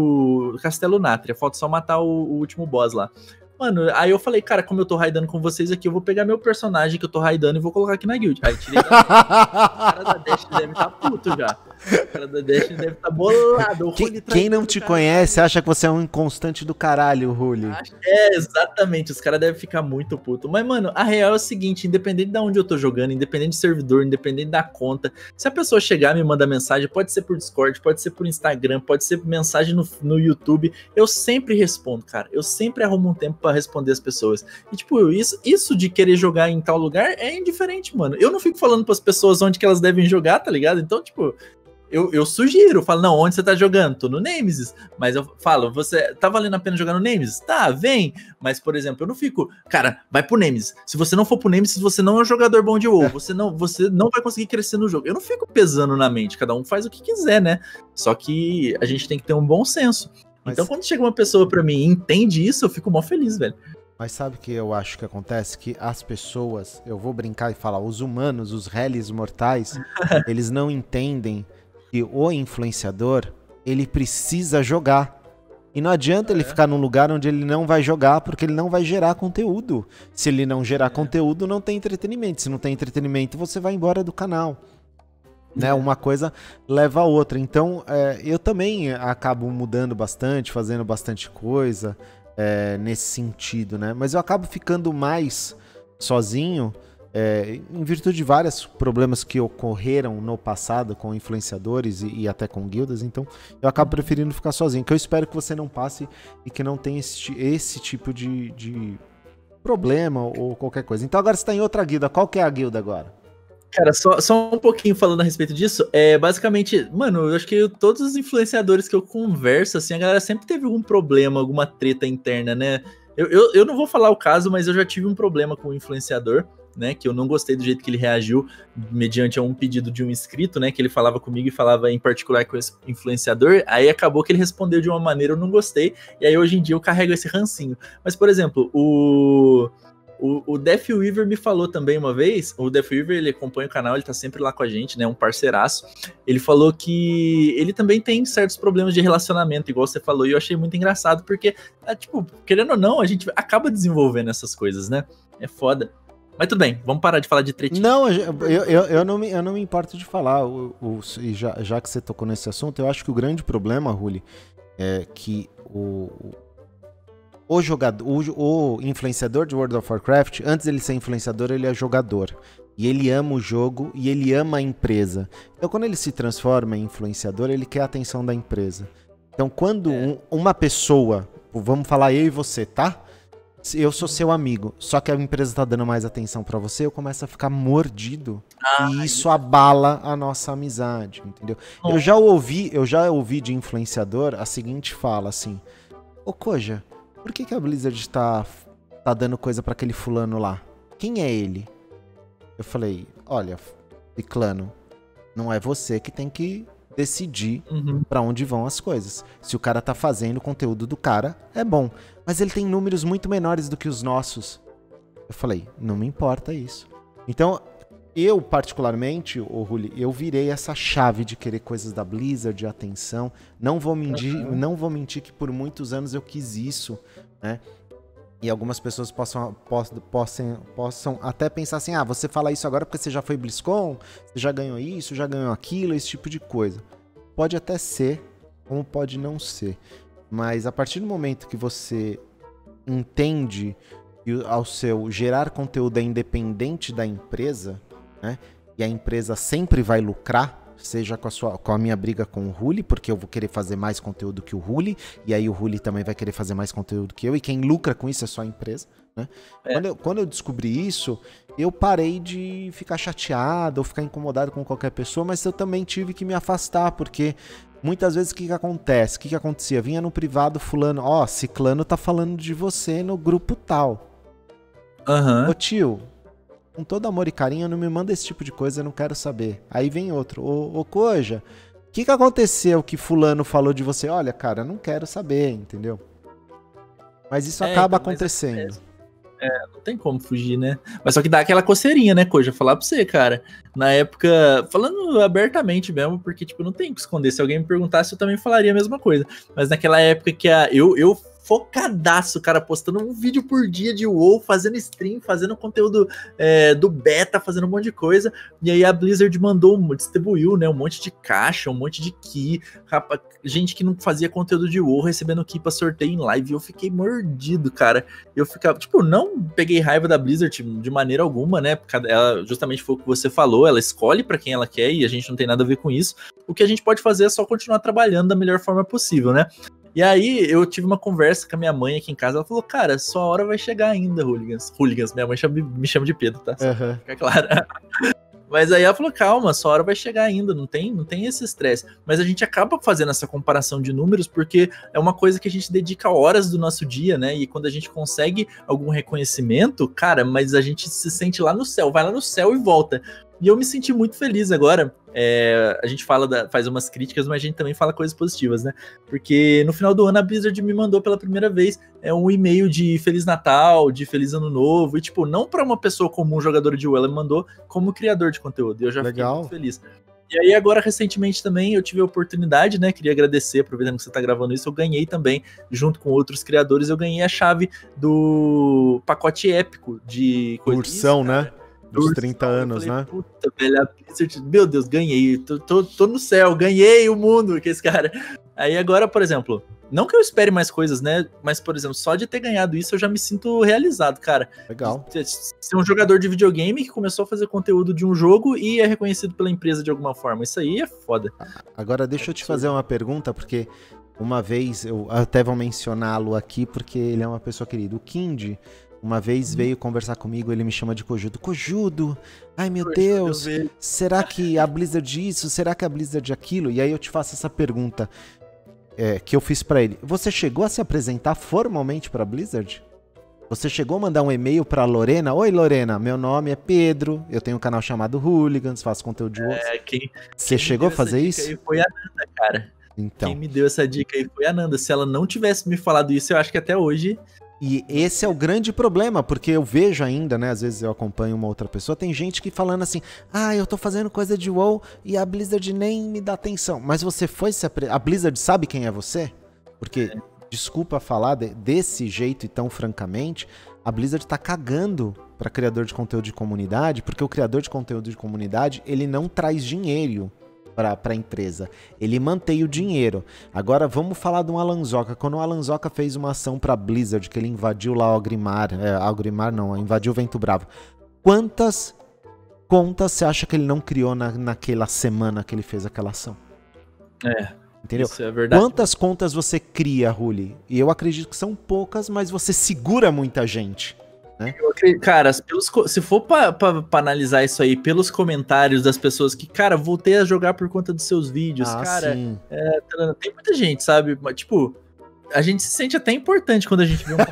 do Castelo Nátria. Falta só matar o, o último boss lá. Mano, aí eu falei, cara, como eu tô raidando com vocês aqui, eu vou pegar meu personagem que eu tô raidando e vou colocar aqui na guild. Aí tirei da... O cara da Dash deve estar tá puto já. O cara da Dash deve estar tá bolado.
Quem, quem não te conhece acha que você é um inconstante do caralho, Rulli.
É, exatamente. Os caras devem ficar muito puto. Mas, mano, a real é o seguinte, independente de onde eu tô jogando, independente do servidor, independente da conta, se a pessoa chegar e me manda mensagem, pode ser por Discord, pode ser por Instagram, pode ser mensagem no, no YouTube, eu sempre respondo, cara. Eu sempre arrumo um tempo pra responder as pessoas. E, tipo, isso, isso de querer jogar em tal lugar é indiferente, mano. Eu não fico falando pras pessoas onde que elas devem jogar, tá ligado? Então, tipo... Eu, eu sugiro, eu falo, não, onde você tá jogando? Tô no Nemesis. Mas eu falo, você tá valendo a pena jogar no Nemesis? Tá, vem. Mas, por exemplo, eu não fico, cara, vai pro Nemesis. Se você não for pro Nemesis, você não é um jogador bom de WoW. Você não, você não vai conseguir crescer no jogo. Eu não fico pesando na mente, cada um faz o que quiser, né? Só que a gente tem que ter um bom senso. Mas... Então, quando chega uma pessoa pra mim e entende isso, eu fico mó feliz, velho.
Mas sabe o que eu acho que acontece? Que as pessoas, eu vou brincar e falar, os humanos, os réis mortais, eles não entendem que o influenciador, ele precisa jogar. E não adianta é. ele ficar num lugar onde ele não vai jogar, porque ele não vai gerar conteúdo. Se ele não gerar é. conteúdo, não tem entretenimento. Se não tem entretenimento, você vai embora do canal. É. Né? Uma coisa leva a outra. Então, é, eu também acabo mudando bastante, fazendo bastante coisa é, nesse sentido, né? Mas eu acabo ficando mais sozinho, É, em virtude de vários problemas que ocorreram no passado com influenciadores e, e até com guildas, então eu acabo preferindo ficar sozinho, que eu espero que você não passe e que não tenha esse, esse tipo de, de problema ou qualquer coisa. Então agora você está em outra guilda, qual que é a guilda agora?
Cara, só, só um pouquinho falando a respeito disso, é basicamente, mano, eu acho que todos os influenciadores que eu converso, assim, a galera sempre teve algum problema, alguma treta interna, né? Eu, eu, eu não vou falar o caso, mas eu já tive um problema com o influenciador, né, que eu não gostei do jeito que ele reagiu mediante a um pedido de um inscrito, né, que ele falava comigo e falava em particular com esse influenciador, aí acabou que ele respondeu de uma maneira eu não gostei, e aí hoje em dia eu carrego esse rancinho. Mas, por exemplo, o... O, o Death Weaver me falou também uma vez, o Death Weaver, ele acompanha o canal, ele tá sempre lá com a gente, né, um parceiraço, ele falou que ele também tem certos problemas de relacionamento, igual você falou, e eu achei muito engraçado, porque, é, tipo, querendo ou não, a gente acaba desenvolvendo essas coisas, né, é foda. Mas tudo bem, vamos parar de falar de tretinha.
Não, eu, eu, eu, não, me, eu não me importo de falar, o, o, já, já que você tocou nesse assunto, eu acho que o grande problema, Rulli, é que o... O jogador, o, o influenciador de World of Warcraft, antes dele ser influenciador, ele é jogador. E ele ama o jogo e ele ama a empresa. Então, quando ele se transforma em influenciador, ele quer a atenção da empresa. Então, quando é. um, uma pessoa, vamos falar eu e você, tá? Eu sou seu amigo, só que a empresa tá dando mais atenção pra você, eu começo a ficar mordido. Ah, e isso, isso abala a nossa amizade, entendeu? Oh. Eu já ouvi, eu já ouvi de influenciador a seguinte fala, assim: ô Koja, por que que a Blizzard tá, tá dando coisa pra aquele fulano lá? Quem é ele? Eu falei, olha, Ciclano, não é você que tem que decidir uhum. pra onde vão as coisas. Se o cara tá fazendo o conteúdo do cara, é bom. Mas ele tem números muito menores do que os nossos. Eu falei, não me importa isso. Então, eu particularmente, ô Ruli, eu virei essa chave de querer coisas da Blizzard, de atenção. Não vou mentir, uhum. não vou mentir que por muitos anos eu quis isso, né? E algumas pessoas possam, possam, possam, possam até pensar assim, ah, você fala isso agora porque você já foi BlizzCon, você já ganhou isso, já ganhou aquilo, esse tipo de coisa. Pode até ser, como pode não ser. Mas a partir do momento que você entende que ao seu gerar conteúdo é independente da empresa, né? E a empresa sempre vai lucrar, seja com a, sua, com a minha briga com o Ruli, porque eu vou querer fazer mais conteúdo que o Ruli, e aí o Ruli também vai querer fazer mais conteúdo que eu, e quem lucra com isso é só a empresa, né? É. Quando, eu, quando eu descobri isso, eu parei de ficar chateado ou ficar incomodado com qualquer pessoa, mas eu também tive que me afastar, porque muitas vezes o que que acontece? O que que acontecia? Vinha no privado fulano, ó, oh, Ciclano tá falando de você no grupo tal.
Aham.
Uhum. Ô tio, com todo amor e carinho, não me manda esse tipo de coisa, eu não quero saber. Aí vem outro, ô, ô Koja, o que que aconteceu que fulano falou de você? Olha, cara, eu não quero saber, entendeu? Mas isso é, acaba então, acontecendo.
É, é, não tem como fugir, né? Mas só que dá aquela coceirinha, né, Koja? Falar pra você, cara. Na época, falando abertamente mesmo, porque, tipo, não tem o que esconder. Se alguém me perguntasse, eu também falaria a mesma coisa. Mas naquela época que a, eu... eu focadaço, cara, postando um vídeo por dia de WoW, fazendo stream, fazendo conteúdo é, do beta, fazendo um monte de coisa, e aí a Blizzard mandou, distribuiu, né, um monte de caixa, um monte de key, rapaz, gente que não fazia conteúdo de WoW recebendo key pra sorteio em live, e eu fiquei mordido, cara, eu ficava, tipo, não peguei raiva da Blizzard de maneira alguma, né, porque ela justamente foi o que você falou, ela escolhe pra quem ela quer, e a gente não tem nada a ver com isso, o que a gente pode fazer é só continuar trabalhando da melhor forma possível, né. E aí eu tive uma conversa com a minha mãe aqui em casa, ela falou, cara, sua hora vai chegar ainda, Hooligans. Hooligans, minha mãe chama, me chama de Pedro, tá? Só uhum. Fica claro. Mas aí ela falou, calma, sua hora vai chegar ainda, não tem, não tem esse estresse. Mas a gente acaba fazendo essa comparação de números porque é uma coisa que a gente dedica horas do nosso dia, né? E quando a gente consegue algum reconhecimento, cara, mas a gente se sente lá no céu, vai lá no céu e volta. E eu me senti muito feliz agora. É, a gente fala da, faz umas críticas, mas a gente também fala coisas positivas, né? Porque no final do ano a Blizzard me mandou pela primeira vez é, um e-mail de Feliz Natal, de Feliz Ano Novo. E, tipo, não para uma pessoa comum, jogadora de WoW, ela me mandou como criador de conteúdo. E eu já
Legal.
Fiquei muito feliz. E aí agora, recentemente também, eu tive a oportunidade, né? Queria agradecer, aproveitando que você tá gravando isso, eu ganhei também, junto com outros criadores, eu ganhei a chave do pacote épico de...
Ursão, né? Dos trinta anos,
falei,
né?
Puta, velho, a Blizzard, meu Deus, ganhei, tô, tô, tô no céu, ganhei o mundo, que esse cara... Aí agora, por exemplo, não que eu espere mais coisas, né? Mas, por exemplo, só de ter ganhado isso, eu já me sinto realizado, cara.
Legal.
Ser um jogador de videogame que começou a fazer conteúdo de um jogo e é reconhecido pela empresa de alguma forma. Isso aí é foda.
Agora, deixa eu te fazer uma pergunta, porque uma vez, eu até vou mencioná-lo aqui, porque ele é uma pessoa querida. O Kind... Uma vez hum. veio conversar comigo, ele me chama de Cojudo. Cojudo, ai meu Cojudo, Deus, será que a Blizzard isso? Será que a Blizzard aquilo? E aí eu te faço essa pergunta é, que eu fiz pra ele. Você chegou a se apresentar formalmente pra Blizzard? Você chegou a mandar um e-mail pra Lorena? Oi Lorena, meu nome é Pedro, eu tenho um canal chamado Hooligans, faço conteúdo de WoW. É, quem, Você quem chegou a fazer isso?
Aí foi a Nanda, cara.
Então.
Quem me deu essa dica aí foi a Nanda. Se ela não tivesse me falado isso, eu acho que até hoje...
E esse é o grande problema, porque eu vejo ainda, né, às vezes eu acompanho uma outra pessoa, tem gente que falando assim, ah, eu tô fazendo coisa de WoW e a Blizzard nem me dá atenção. Mas você foi se apre... A Blizzard sabe quem é você? Porque, é. desculpa falar de, desse jeito e tão francamente, a Blizzard tá cagando pra criador de conteúdo de comunidade, porque o criador de conteúdo de comunidade, ele não traz dinheiro para a empresa. Ele mantém o dinheiro. Agora vamos falar de um Alanzoca. Quando o Alanzoca fez uma ação para Blizzard, que ele invadiu lá o Agrimar, é, Agrimar não, invadiu o Vento Bravo. Quantas contas você acha que ele não criou na, naquela semana que ele fez aquela ação?
É,
Entendeu?
Isso é verdade.
Quantas contas você cria, Ruli? E eu acredito que são poucas, mas você segura muita gente. Né?
Eu acredito, cara, pelos, se for pra, pra, pra analisar isso aí pelos comentários das pessoas que, cara, voltei a jogar por conta dos seus vídeos,
Ah,
cara,
sim.
é, tem muita gente, sabe? Tipo, a gente se sente até importante quando a gente vê um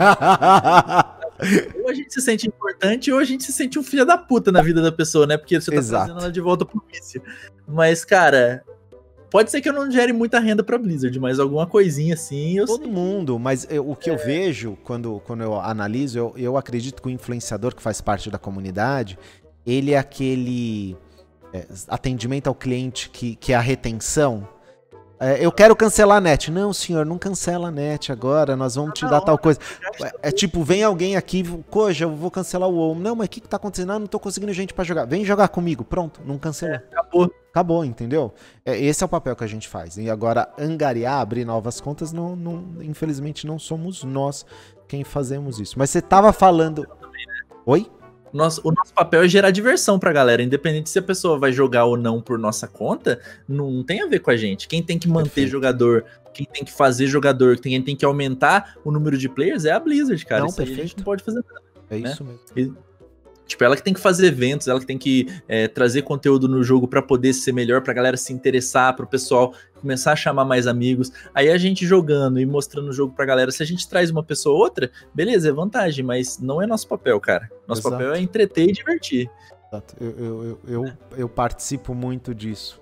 ou a gente se sente importante ou a gente se sente um filho da puta na vida da pessoa, né? Porque você tá
Exato.
trazendo ela de volta pro vício. Mas, cara, pode ser que eu não gere muita renda pra Blizzard, mas alguma coisinha assim eu
Todo
sei.
mundo, mas eu, o que
É.
eu vejo quando, quando eu analiso, eu, eu acredito que o influenciador que faz parte da comunidade, ele é aquele é, atendimento ao cliente que, que é a retenção. É, eu quero cancelar a net. Não, senhor, não cancela a net agora, nós vamos te dar tal coisa. É, é tipo, vem alguém aqui, Coja, eu vou cancelar o WoW. Não, mas o que que tá acontecendo? Ah, não tô conseguindo gente pra jogar. Vem jogar comigo. Pronto, não cancelou.
É, acabou.
Acabou, entendeu? É, esse é o papel que a gente faz. E agora, angariar, abrir novas contas, não, não, infelizmente não somos nós quem fazemos isso. Mas você tava falando... Oi?
Nosso, o nosso papel é gerar diversão pra galera, independente se a pessoa vai jogar ou não por nossa conta, não tem a ver com a gente. Quem tem que manter
Perfeito.
jogador, quem tem que fazer jogador, quem tem que aumentar o número de players é a Blizzard, cara.
Não,
isso aí a gente
perfeito.
não pode fazer nada.
É
né?
isso mesmo.
E, tipo, ela que tem que fazer eventos, ela que tem que é, trazer conteúdo no jogo pra poder ser melhor, pra galera se interessar, pro pessoal começar a chamar mais amigos. Aí a gente jogando e mostrando o jogo pra galera, se a gente traz uma pessoa ou outra, beleza, é vantagem, mas não é nosso papel, cara. Nosso
Exato.
papel é entreter e divertir.
Exato. Eu, eu, eu, eu, eu participo muito disso.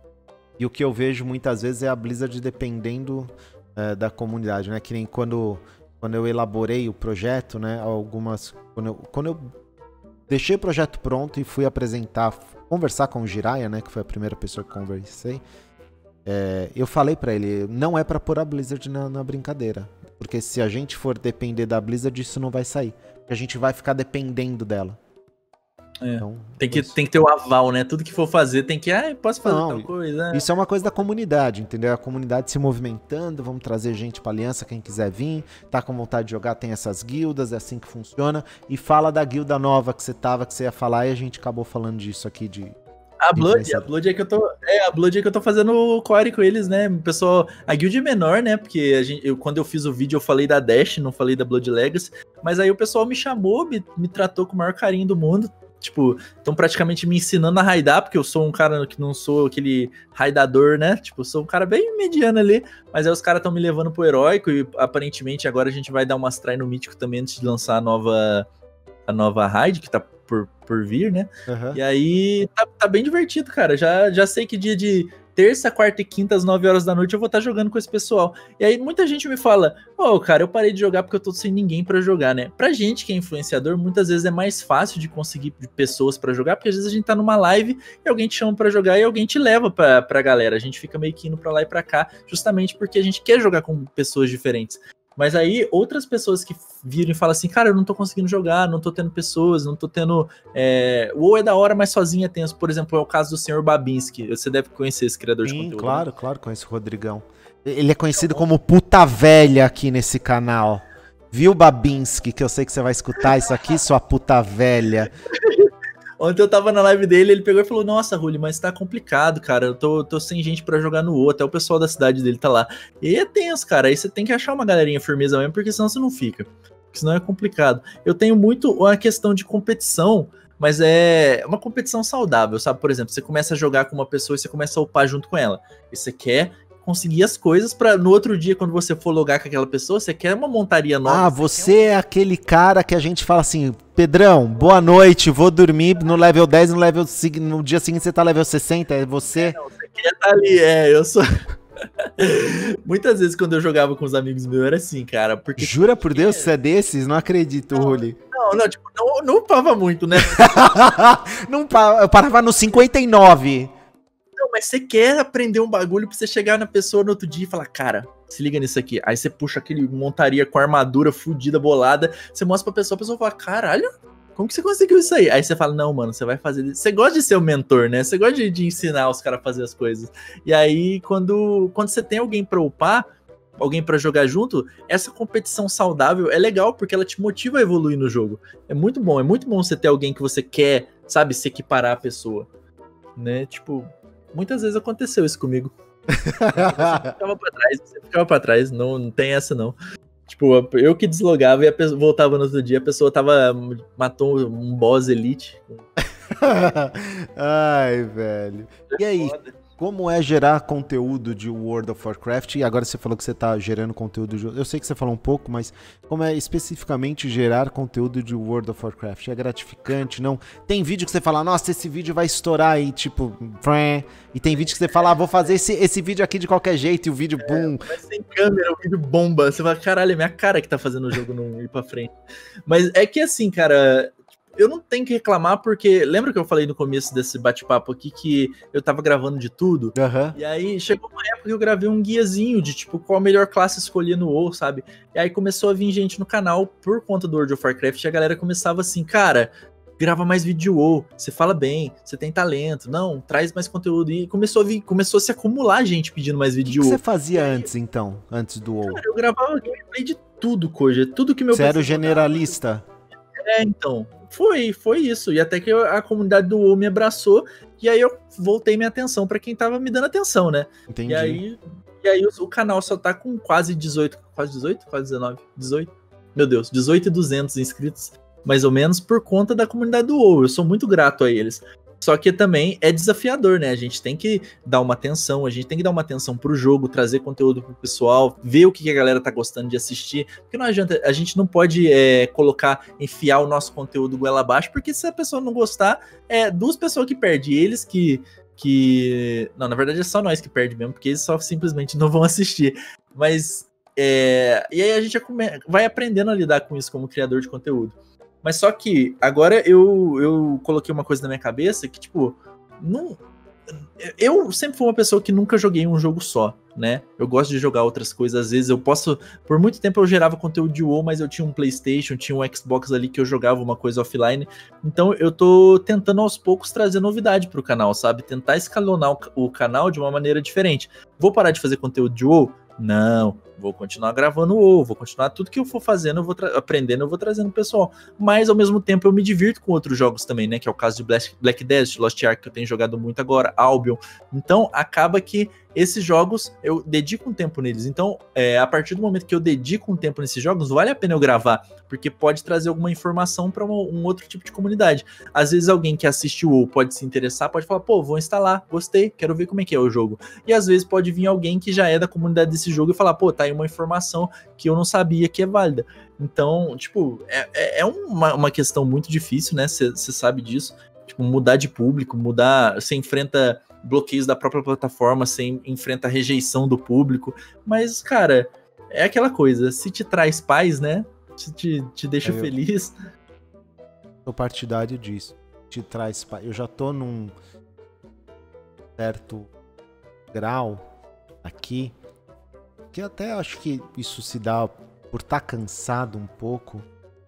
E o que eu vejo muitas vezes é a Blizzard dependendo é, da comunidade, né? Que nem quando, quando eu elaborei o projeto, né? Algumas. Quando eu, quando eu deixei o projeto pronto e fui apresentar, conversar com o Jiraiya, né? Que foi a primeira pessoa que conversei. É, eu falei pra ele, não é pra pôr a Blizzard na, na brincadeira. Porque se a gente for depender da Blizzard, isso não vai sair. Porque a gente vai ficar dependendo dela.
É.
Então,
Tem que,
isso.
tem que ter o aval, né? Tudo que for fazer tem que, ah, posso fazer
Não,
tal coisa.
Isso é uma coisa da comunidade, entendeu? A comunidade se movimentando, vamos trazer gente pra aliança, quem quiser vir, tá com vontade de jogar, tem essas guildas, é assim que funciona. E fala da guilda nova que você tava, que você ia falar, e a gente acabou falando disso aqui de...
A Blood, a Blood é que eu tô. É, a Blood é que eu tô fazendo o core com eles, né? O pessoal. A guild é menor, né? Porque a gente, eu, quando eu fiz o vídeo, eu falei da Dash, não falei da Blood Legacy. Mas aí o pessoal me chamou, me, me tratou com o maior carinho do mundo. Tipo, estão praticamente me ensinando a raidar, porque eu sou um cara que não sou aquele raidador, né? Tipo, sou um cara bem mediano ali. Mas aí os caras estão me levando pro heróico e aparentemente agora a gente vai dar umas try no mítico também antes de lançar a nova, a nova raid, que tá por, por vir, né?
Uhum.
E aí tá, tá bem divertido, cara. Já, já sei que dia de terça, quarta e quinta, às nove horas da noite, eu vou estar jogando com esse pessoal. E aí muita gente me fala, ô, oh, cara, eu parei de jogar porque eu tô sem ninguém pra jogar, né? Pra gente que é influenciador, muitas vezes é mais fácil de conseguir pessoas pra jogar, porque às vezes a gente tá numa live e alguém te chama pra jogar e alguém te leva pra, pra galera. A gente fica meio que indo pra lá e pra cá, justamente porque a gente quer jogar com pessoas diferentes. Mas aí, outras pessoas que viram e falam assim, cara, eu não tô conseguindo jogar, não tô tendo pessoas, não tô tendo... É... O WoW é da hora, mas sozinho é tenso. Por exemplo, é o caso do senhor Babinski. Você deve conhecer esse criador
Sim,
de conteúdo.
claro, claro, conheço o Rodrigão. Ele é conhecido como puta velha aqui nesse canal. Viu, Babinski, que eu sei que você vai escutar isso aqui, sua puta velha.
Ontem eu tava na live dele, ele pegou e falou, nossa, Ruli, mas tá complicado, cara, eu tô, tô sem gente pra jogar no WoW, até o pessoal da cidade dele tá lá. E aí é tenso, cara, aí você tem que achar uma galerinha firmeza mesmo, porque senão você não fica, porque senão é complicado. Eu tenho muito uma questão de competição, mas é uma competição saudável, sabe? Por exemplo, você começa a jogar com uma pessoa e você começa a upar junto com ela, e você quer conseguir as coisas pra no outro dia, quando você for logar com aquela pessoa, você quer uma montaria nova.
Ah, você é aquele cara que a gente fala assim, Pedrão, boa noite, vou dormir no level dez, no, level, no dia seguinte você tá level sessenta, é você?
É, não, você quer tá ali, é, eu sou... Muitas vezes quando eu jogava com os amigos meus era assim, cara, porque...
Jura por Deus, você é desses? Não acredito, Ruli.
Não, não, tipo, não, não upava muito, né?
Não, eu parava no cinquenta e nove.
Não, mas você quer aprender um bagulho pra você chegar na pessoa no outro dia e falar, cara, se liga nisso aqui. Aí você puxa aquele montaria com armadura fudida, bolada, você mostra pra pessoa, a pessoa fala, caralho, como que você conseguiu isso aí? Aí você fala, não, mano, você vai fazer isso. Você gosta de ser o mentor, né? Você gosta de, de ensinar os caras a fazer as coisas. E aí, quando, quando você tem alguém pra upar, alguém pra jogar junto, essa competição saudável é legal, porque ela te motiva a evoluir no jogo. É muito bom, é muito bom você ter alguém que você quer, sabe, se equiparar a pessoa. Né? Tipo... Muitas vezes aconteceu isso comigo. Você ficava pra trás, você ficava pra trás, não, não tem essa não. Tipo, eu que deslogava e a pessoa voltava no outro dia, a pessoa tava, matou um boss elite.
Ai, velho. E aí, como é gerar conteúdo de World of Warcraft? E agora você falou que você tá gerando conteúdo de... Eu sei que você falou um pouco, mas como é especificamente gerar conteúdo de World of Warcraft? É gratificante, não? Tem vídeo que você fala, nossa, esse vídeo vai estourar aí, tipo... E tem vídeo que você fala, ah, vou fazer esse, esse vídeo aqui de qualquer jeito e o vídeo, boom.
É, mas sem câmera, o vídeo bomba. Você fala, caralho, é minha cara que tá fazendo o jogo não ir pra frente. Mas é que assim, cara... Eu não tenho que reclamar porque... Lembra que eu falei no começo desse bate-papo aqui que eu tava gravando de tudo?
Uhum.
E aí chegou uma época que eu gravei um guiazinho de tipo qual a melhor classe escolher no WoW, sabe? E aí começou a vir gente no canal por conta do World of Warcraft e a galera começava assim, cara... Grava mais vídeo de WoW, você fala bem, você tem talento, não, traz mais conteúdo. E começou a, vir, começou a se acumular gente pedindo mais vídeo de WoW.
O que você fazia antes, então, antes do WoW?
Cara, eu gravava gameplay de tudo, Koja, tudo que meu...
Você era o generalista?
É, então, foi, foi isso. E até que a comunidade do WoW me abraçou, e aí eu voltei minha atenção pra quem tava me dando atenção, né?
Entendi.
E aí, e aí o, o canal só tá com quase dezoito, quase dezoito? Quase dezenove? dezoito? Meu Deus, dezoito e duzentos inscritos. Mais ou menos por conta da comunidade do WoW. Eu sou muito grato a eles. Só que também é desafiador, né? A gente tem que dar uma atenção, a gente tem que dar uma atenção pro jogo, trazer conteúdo pro pessoal, ver o que a galera tá gostando de assistir. Porque não adianta, a gente não pode é, colocar, enfiar o nosso conteúdo goela abaixo, porque se a pessoa não gostar, é duas pessoas que perdem. Eles que... que... Não, na verdade é só nós que perdem mesmo, porque eles só simplesmente não vão assistir. Mas... É... E aí a gente vai aprendendo a lidar com isso como criador de conteúdo. Mas só que agora eu, eu coloquei uma coisa na minha cabeça que, tipo, não, eu sempre fui uma pessoa que nunca joguei um jogo só, né? Eu gosto de jogar outras coisas, às vezes eu posso... Por muito tempo eu gerava conteúdo de WoW, mas eu tinha um PlayStation, tinha um Xbox ali que eu jogava uma coisa offline. Então eu tô tentando aos poucos trazer novidade pro canal, sabe? Tentar escalonar o, o canal de uma maneira diferente. Vou parar de fazer conteúdo de WoW? Não, vou continuar gravando o WoW, vou continuar tudo que eu for fazendo, eu vou aprendendo, eu vou trazendo o pessoal. Mas, ao mesmo tempo, eu me divirto com outros jogos também, né? Que é o caso de Black, Black Desert, Lost Ark, que eu tenho jogado muito agora, Albion. Então, acaba que esses jogos, eu dedico um tempo neles. Então, é, a partir do momento que eu dedico um tempo nesses jogos, vale a pena eu gravar, porque pode trazer alguma informação para um outro tipo de comunidade. Às vezes, alguém que assiste o WoW pode se interessar, pode falar, pô, vou instalar, gostei, quero ver como é que é o jogo. E, às vezes, pode vir alguém que já é da comunidade desse jogo e falar, pô, tá aí uma informação que eu não sabia que é válida. Então, tipo, é, é uma, uma questão muito difícil, né? Você sabe disso. Tipo, mudar de público, mudar... Você enfrenta bloqueios da própria plataforma, você enfrenta a rejeição do público. Mas, cara, é aquela coisa. Se te traz paz, né? Se te, te deixa é feliz...
Sou partidário disso. Te traz paz. Eu já tô num certo grau aqui, que eu até acho que isso se dá por estar tá cansado um pouco,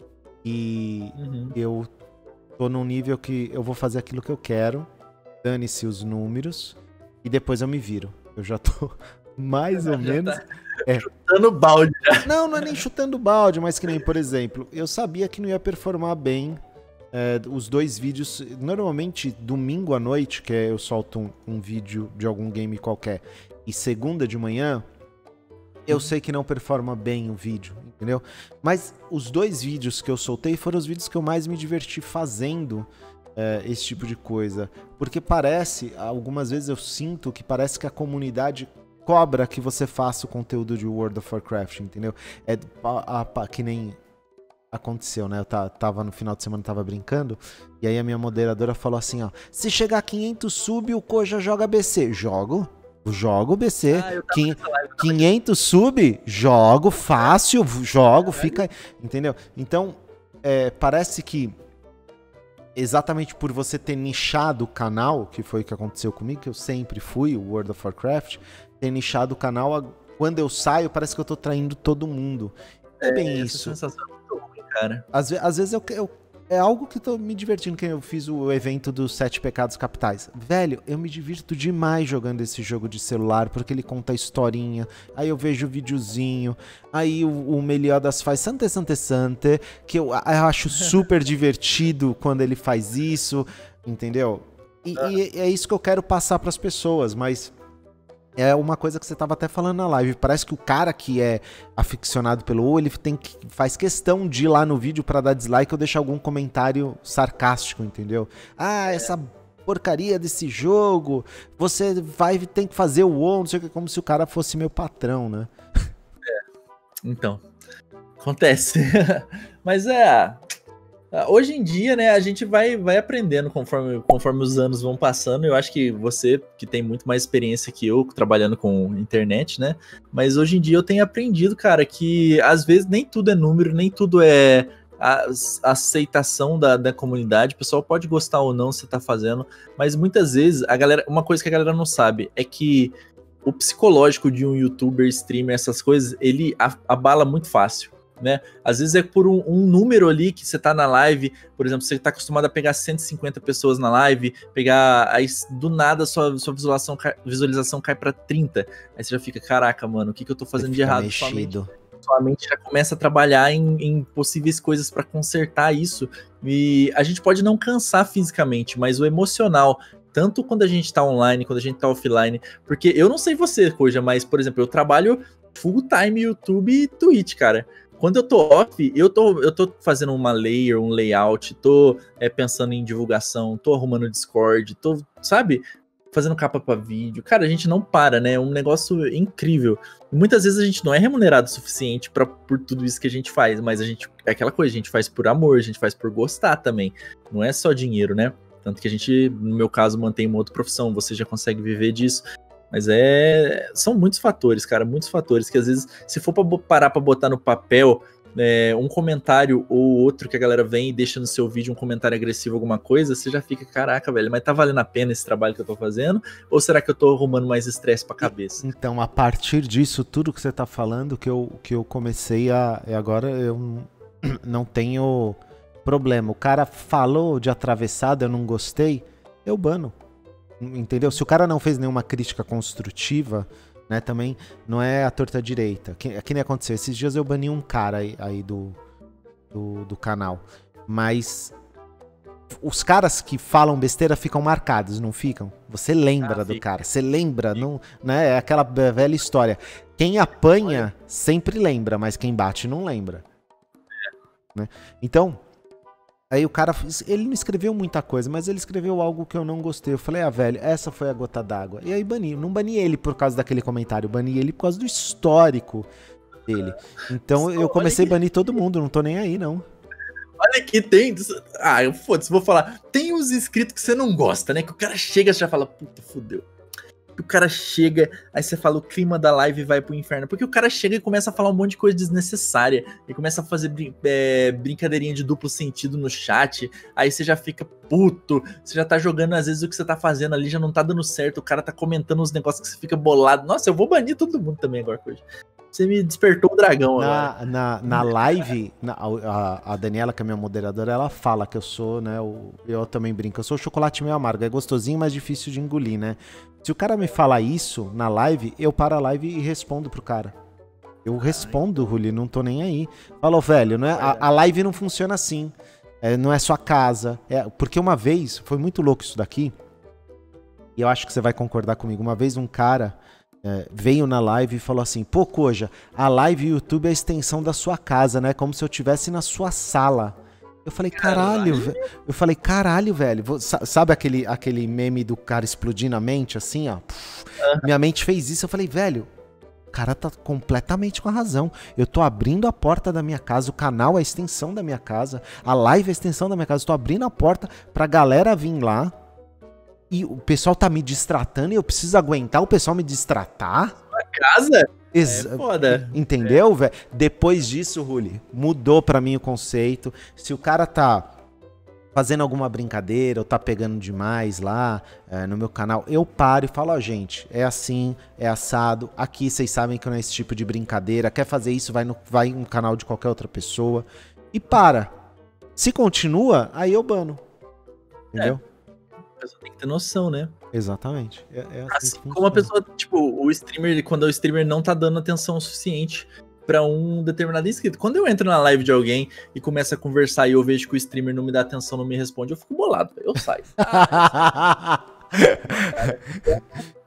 e uhum. eu tô num nível que eu vou fazer aquilo que eu quero, dane-se os números, e depois eu me viro. Eu já tô mais ou menos...
Tá é. Chutando balde. Já.
Não, não é nem chutando balde, mas que nem, por exemplo, eu sabia que não ia performar bem é, os dois vídeos. Normalmente, domingo à noite, que é, eu solto um, um vídeo de algum game qualquer, e segunda de manhã, eu sei que não performa bem o vídeo, entendeu? Mas os dois vídeos que eu soltei foram os vídeos que eu mais me diverti fazendo é, esse tipo de coisa. Porque parece, algumas vezes eu sinto que parece que a comunidade cobra que você faça o conteúdo de World of Warcraft, entendeu? É a, a, que nem aconteceu, né? Eu tava no final de semana, tava brincando, e aí a minha moderadora falou assim, ó, se chegar a quinhentos sub, o Koja joga B C. Jogo? Jogo B C. Ah, quinhentos sub, jogo fácil, jogo, fica... Entendeu? Então, é, parece que exatamente por você ter nichado o canal, que foi o que aconteceu comigo, que eu sempre fui, o World of Warcraft, ter nichado o canal, quando eu saio, parece que eu tô traindo todo mundo. É, é bem isso.
Essa sensação é muito ruim, cara.
Às, às vezes eu, eu é algo que tô me divertindo, que eu fiz o evento dos Sete Pecados Capitais. Velho, eu me divirto demais jogando esse jogo de celular, porque ele conta a historinha, aí eu vejo o videozinho, aí o, o Meliodas faz Sante Sante Sante, que eu, eu acho super divertido quando ele faz isso, entendeu? E, e é isso que eu quero passar pras pessoas, mas é uma coisa que você tava até falando na live. Parece que o cara que é aficionado pelo WoW, ele tem que, faz questão de ir lá no vídeo pra dar dislike ou deixar algum comentário sarcástico, entendeu? Ah, essa porcaria desse jogo, você vai tem que fazer o WoW, não sei o que, como se o cara fosse meu patrão, né?
Então, acontece. Mas é... Hoje em dia, né, a gente vai, vai aprendendo conforme, conforme os anos vão passando. Eu acho que você, que tem muito mais experiência que eu, trabalhando com internet, né? Mas hoje em dia eu tenho aprendido, cara, que às vezes nem tudo é número, nem tudo é a, a aceitação da, da comunidade. O pessoal pode gostar ou não se você tá fazendo, mas muitas vezes, a galera, uma coisa que a galera não sabe é que o psicológico de um youtuber, streamer, essas coisas, ele abala muito fácil. Né? Às vezes é por um, um número ali que você tá na live, por exemplo, você tá acostumado a pegar cento e cinquenta pessoas na live, pegar, aí do nada sua, sua visualização, visualização cai pra trinta, aí você já fica, caraca, mano, o que que eu tô fazendo de errado? Sua mente, sua mente já começa a trabalhar em, em possíveis coisas pra consertar isso, e a gente pode não cansar fisicamente, mas o emocional, tanto quando a gente tá online, quando a gente tá offline, porque eu não sei você, Koja, mas, por exemplo, eu trabalho full time YouTube e Twitch, cara. Quando eu tô off, eu tô, eu tô fazendo uma layer, um layout, tô é, pensando em divulgação, tô arrumando Discord, tô, sabe, fazendo capa pra vídeo. Cara, a gente não para, né? É um negócio incrível. E muitas vezes a gente não é remunerado o suficiente pra, por tudo isso que a gente faz, mas a gente, é aquela coisa, a gente faz por amor, a gente faz por gostar também. Não é só dinheiro, né? Tanto que a gente, no meu caso, mantém uma outra profissão, você já consegue viver disso. Mas é, são muitos fatores, cara, muitos fatores, que às vezes, se for pra parar pra botar no papel, é, um comentário ou outro que a galera vem e deixa no seu vídeo um comentário agressivo, alguma coisa, você já fica, caraca, velho, mas tá valendo a pena esse trabalho que eu tô fazendo? Ou será que eu tô arrumando mais estresse pra cabeça?
Então, a partir disso, tudo que você tá falando, que eu, que eu comecei a... Agora eu não tenho problema. O cara falou de atravessada, eu não gostei, eu bano. Entendeu? Se o cara não fez nenhuma crítica construtiva, né, também não é a torta direita. Que, que nem aconteceu. Esses dias eu bani um cara aí, aí do, do, do canal. Mas os caras que falam besteira ficam marcados, não ficam? Você lembra ah, do cara. Você lembra, não, né? É aquela velha história. Quem apanha sempre lembra, mas quem bate não lembra. Né? Então... Aí o cara, ele não escreveu muita coisa, mas ele escreveu algo que eu não gostei. Eu falei, ah, velho, essa foi a gota d'água. E aí bani, não bani ele por causa daquele comentário, bani ele por causa do histórico dele. Então eu comecei a banir todo mundo, não tô nem aí, não.
Olha aqui, tem... Ah, eu foda-se, vou falar. Tem uns inscritos que você não gosta, né? Que o cara chega e já fala, puta, fudeu. O cara chega, aí você fala, o clima da live vai pro inferno. Porque o cara chega e começa a falar um monte de coisa desnecessária. E começa a fazer brin é, brincadeirinha de duplo sentido no chat. Aí você já fica puto. Você já tá jogando, às vezes o que você tá fazendo ali já não tá dando certo. O cara tá comentando uns negócios que você fica bolado. Nossa, eu vou banir todo mundo também agora, hoje. Você me despertou o dragão
na,
agora.
Na, na live, na, a, a Daniela, que é minha moderadora, ela fala que eu sou, né, o, eu também brinco, eu sou o chocolate meio amargo, é gostosinho, mas difícil de engolir, né? Se o cara me falar isso na live, eu paro a live e respondo pro cara. Eu respondo, Ruli, não tô nem aí. Falou, velho, não é, a, a live não funciona assim, é, não é sua casa. É, porque uma vez, foi muito louco isso daqui, e eu acho que você vai concordar comigo, uma vez um cara... É, veio na live e falou assim, pô, Koja, a live YouTube é a extensão da sua casa, né? Como se eu estivesse na sua sala. Eu falei, caralho, velho. Eu falei, caralho, velho. Sabe aquele, aquele meme do cara explodindo a mente, assim, ó? Puf, minha mente fez isso. Eu falei, velho, o cara tá completamente com a razão. Eu tô abrindo a porta da minha casa, o canal é a extensão da minha casa, a live é a extensão da minha casa. Eu tô abrindo a porta pra galera vir lá. E o pessoal tá me distratando e eu preciso aguentar o pessoal me distratar?
A casa?
Ex
é foda.
Entendeu, é. velho? Depois disso, Ruli, mudou pra mim o conceito. Se o cara tá fazendo alguma brincadeira ou tá pegando demais lá é, no meu canal, eu paro e falo, ó, oh, gente, é assim, é assado. Aqui vocês sabem que não é esse tipo de brincadeira. Quer fazer isso, vai no, vai no canal de qualquer outra pessoa. E para. Se continua, aí eu bano. Entendeu? É.
A pessoa tem que ter noção, né?
Exatamente. É, é
assim assim como a pessoa, tipo, o streamer, quando o streamer não tá dando atenção suficiente pra um determinado inscrito. Quando eu entro na live de alguém e começo a conversar e eu vejo que o streamer não me dá atenção, não me responde, eu fico bolado, eu saio. Ah,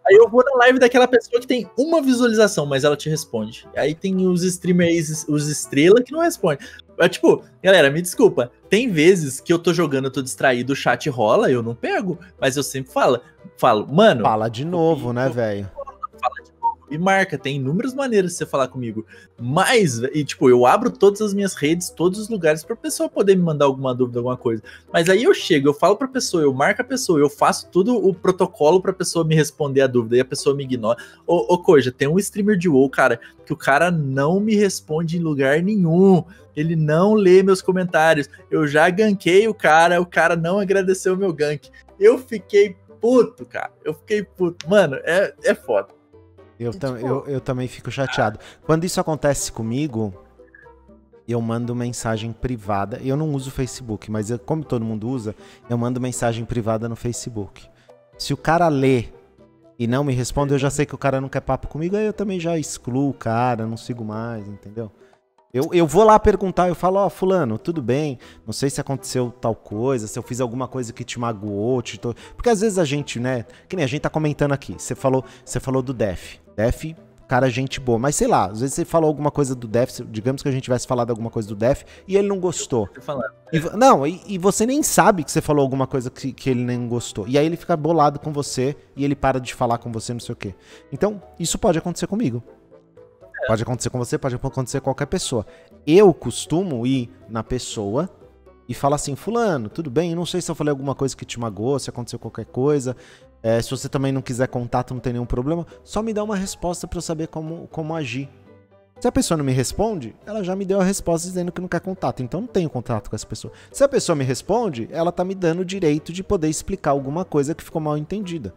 Aí eu vou na live daquela pessoa que tem uma visualização, mas ela te responde. Aí tem os streamers, os estrela que não respondem. É tipo, galera, me desculpa. Tem vezes que eu tô jogando, eu tô distraído, o chat rola, eu não pego. Mas eu sempre falo, falo, mano...
Fala de novo, né, velho?
Fala de novo. E marca, tem inúmeras maneiras de você falar comigo. Mas, e tipo, eu abro todas as minhas redes, todos os lugares pra pessoa poder me mandar alguma dúvida, alguma coisa. Mas aí eu chego, eu falo pra pessoa, eu marco a pessoa, eu faço tudo o protocolo pra pessoa me responder a dúvida e a pessoa me ignora. Ô, ô Koja, tem um streamer de WoW, cara, que o cara não me responde em lugar nenhum. Ele não lê meus comentários. Eu já gankei o cara, o cara não agradeceu o meu gank. Eu fiquei puto, cara. Eu fiquei puto. Mano, é, é foda.
Eu, tam, eu, eu também fico chateado. Quando isso acontece comigo, eu mando mensagem privada. Eu não uso o Facebook, mas eu, como todo mundo usa, eu mando mensagem privada no Facebook. Se o cara lê e não me responde, eu já sei que o cara não quer papo comigo, aí eu também já excluo o cara, não sigo mais, entendeu? Eu, eu vou lá perguntar, eu falo, ó, oh, fulano, tudo bem? Não sei se aconteceu tal coisa, se eu fiz alguma coisa que te magoou, te to... porque às vezes a gente, né, que nem a gente tá comentando aqui, você falou, você falou do Def. Def, cara, gente boa, mas sei lá, às vezes você falou alguma coisa do Def, digamos que a gente tivesse falado alguma coisa do Def e ele não gostou. E, não, e, e você nem sabe que você falou alguma coisa que, que ele nem gostou. E aí ele fica bolado com você e ele para de falar com você, não sei o quê. Então, isso pode acontecer comigo. Pode acontecer com você, pode acontecer com qualquer pessoa. Eu costumo ir na pessoa e falar assim, fulano, tudo bem? Não sei se eu falei alguma coisa que te magoou, se aconteceu qualquer coisa. É, se você também não quiser contato, não tem nenhum problema. Só me dá uma resposta pra eu saber como, como agir. Se a pessoa não me responde, ela já me deu a resposta dizendo que não quer contato. Então não tenho contato com essa pessoa. Se a pessoa me responde, ela tá me dando o direito de poder explicar alguma coisa que ficou mal entendida.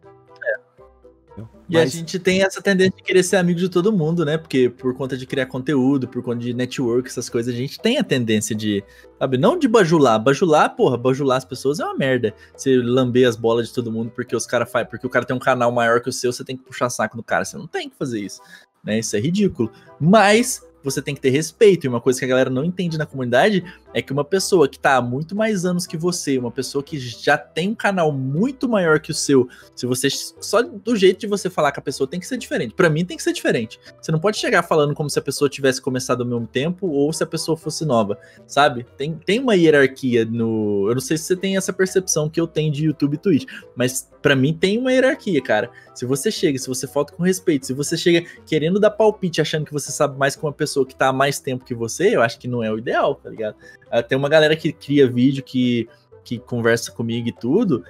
E Mas... a gente tem essa tendência de querer ser amigo de todo mundo, né? Porque por conta de criar conteúdo, por conta de network, essas coisas, a gente tem a tendência de, sabe, não de bajular. Bajular, porra, bajular as pessoas é uma merda. Você lamber as bolas de todo mundo porque os cara faz, porque o cara tem um canal maior que o seu, você tem que puxar saco do cara. Você não tem que fazer isso, né? Isso é ridículo. Mas você tem que ter respeito. E uma coisa que a galera não entende na comunidade é que uma pessoa que tá há muito mais anos que você, uma pessoa que já tem um canal muito maior que o seu, se você, só do jeito de você falar com a pessoa tem que ser diferente. Pra mim tem que ser diferente. Você não pode chegar falando como se a pessoa tivesse começado ao mesmo tempo ou se a pessoa fosse nova, sabe? Tem, tem uma hierarquia no... Eu não sei se você tem essa percepção que eu tenho de YouTube e Twitch, mas pra mim tem uma hierarquia, cara. Se você chega, se você falta com respeito, se você chega querendo dar palpite, achando que você sabe mais que uma pessoa que tá há mais tempo que você, eu acho que não é o ideal, tá ligado? Tem uma galera que cria vídeo, que, que conversa comigo e tudo,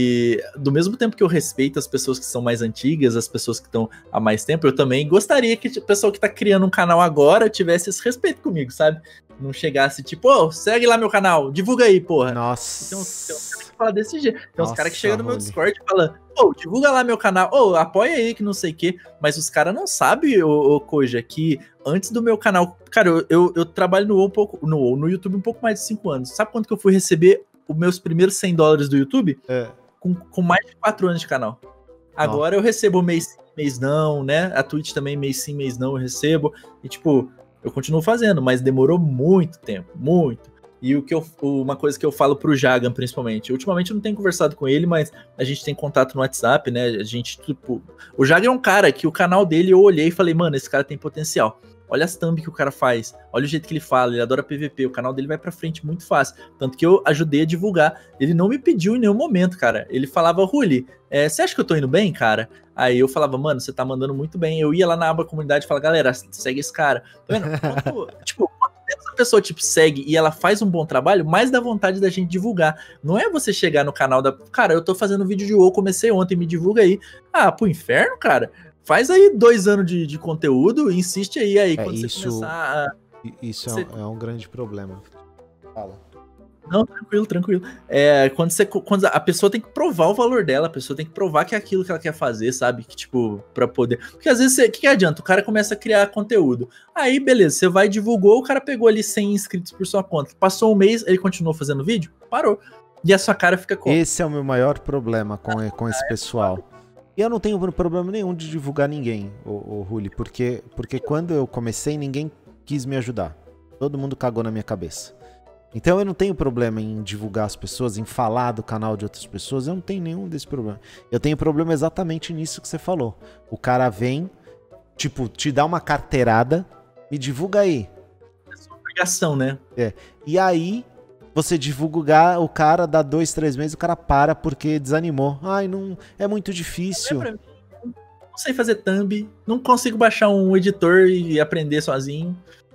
e do mesmo tempo que eu respeito as pessoas que são mais antigas, as pessoas que estão há mais tempo, eu também gostaria que a pessoa que tá criando um canal agora tivesse esse respeito comigo, sabe? Não chegasse tipo, ô, oh, segue lá meu canal, divulga aí, porra.
Nossa.
Tem uns, tem uns caras que falam desse jeito. Tem
Nossa,
uns caras que chegam no meu
Rony.
Discord e falam, ô, oh, divulga lá meu canal, ô, oh, apoia aí que não sei o quê. Mas os caras não sabem, ô, ô Koja, que antes do meu canal... Cara, eu, eu, eu trabalho no, um pouco, no, no YouTube um pouco mais de cinco anos. Sabe quanto que eu fui receber os meus primeiros cem dólares do YouTube?
É.
Com, com mais de quatro anos de canal. Agora eu recebo mês sim, mês não, né? A Twitch também mês sim, mês não eu recebo. E tipo, eu continuo fazendo, mas demorou muito tempo, muito. E o que eu, uma coisa que eu falo pro Jagan, principalmente, ultimamente eu não tenho conversado com ele, mas a gente tem contato no WhatsApp, né? A gente, tipo, o Jagan é um cara que o canal dele eu olhei e falei, mano, esse cara tem potencial. Olha as thumb que o cara faz, olha o jeito que ele fala, ele adora P V P, o canal dele vai pra frente muito fácil. Tanto que eu ajudei a divulgar. Ele não me pediu em nenhum momento, cara. Ele falava, Ruli, é, você acha que eu tô indo bem, cara? Aí eu falava, mano, você tá mandando muito bem. Eu ia lá na aba comunidade e falava, galera, segue esse cara. Tá vendo? Quanto, tipo, quanto menos a pessoa tipo, segue e ela faz um bom trabalho, mais dá vontade da gente divulgar. Não é você chegar no canal da... Cara, eu tô fazendo vídeo de WoW, comecei ontem, me divulga aí. Ah, pro inferno, cara? Faz aí dois anos de, de conteúdo e insiste aí, aí
é,
quando
isso,
você começar a...
Isso é,
você...
um, é um grande problema. Fala.
Não, tranquilo, tranquilo. É, quando, você, quando a pessoa tem que provar o valor dela, a pessoa tem que provar que é aquilo que ela quer fazer, sabe? Que, tipo, pra poder... Porque às vezes, o que, que adianta? O cara começa a criar conteúdo. Aí, beleza, você vai, divulgou, o cara pegou ali cem inscritos por sua conta. Passou um mês, ele continuou fazendo vídeo? Parou. E a sua cara fica como?
Esse é o meu maior problema com, com esse pessoal. E eu não tenho problema nenhum de divulgar ninguém, o, o Ruli, porque, porque quando eu comecei, ninguém quis me ajudar. Todo mundo cagou na minha cabeça. Então eu não tenho problema em divulgar as pessoas, em falar do canal de outras pessoas, eu não tenho nenhum desse problema. Eu tenho problema exatamente nisso que você falou. O cara vem, tipo, te dá uma carteirada, me divulga aí.
É sua obrigação, né?
É. E aí, você divulga o cara, dá dois, três meses, o cara para porque desanimou. Ai, não, é muito difícil.
Não, é pra mim, não sei fazer thumb, não consigo baixar um editor e aprender sozinho.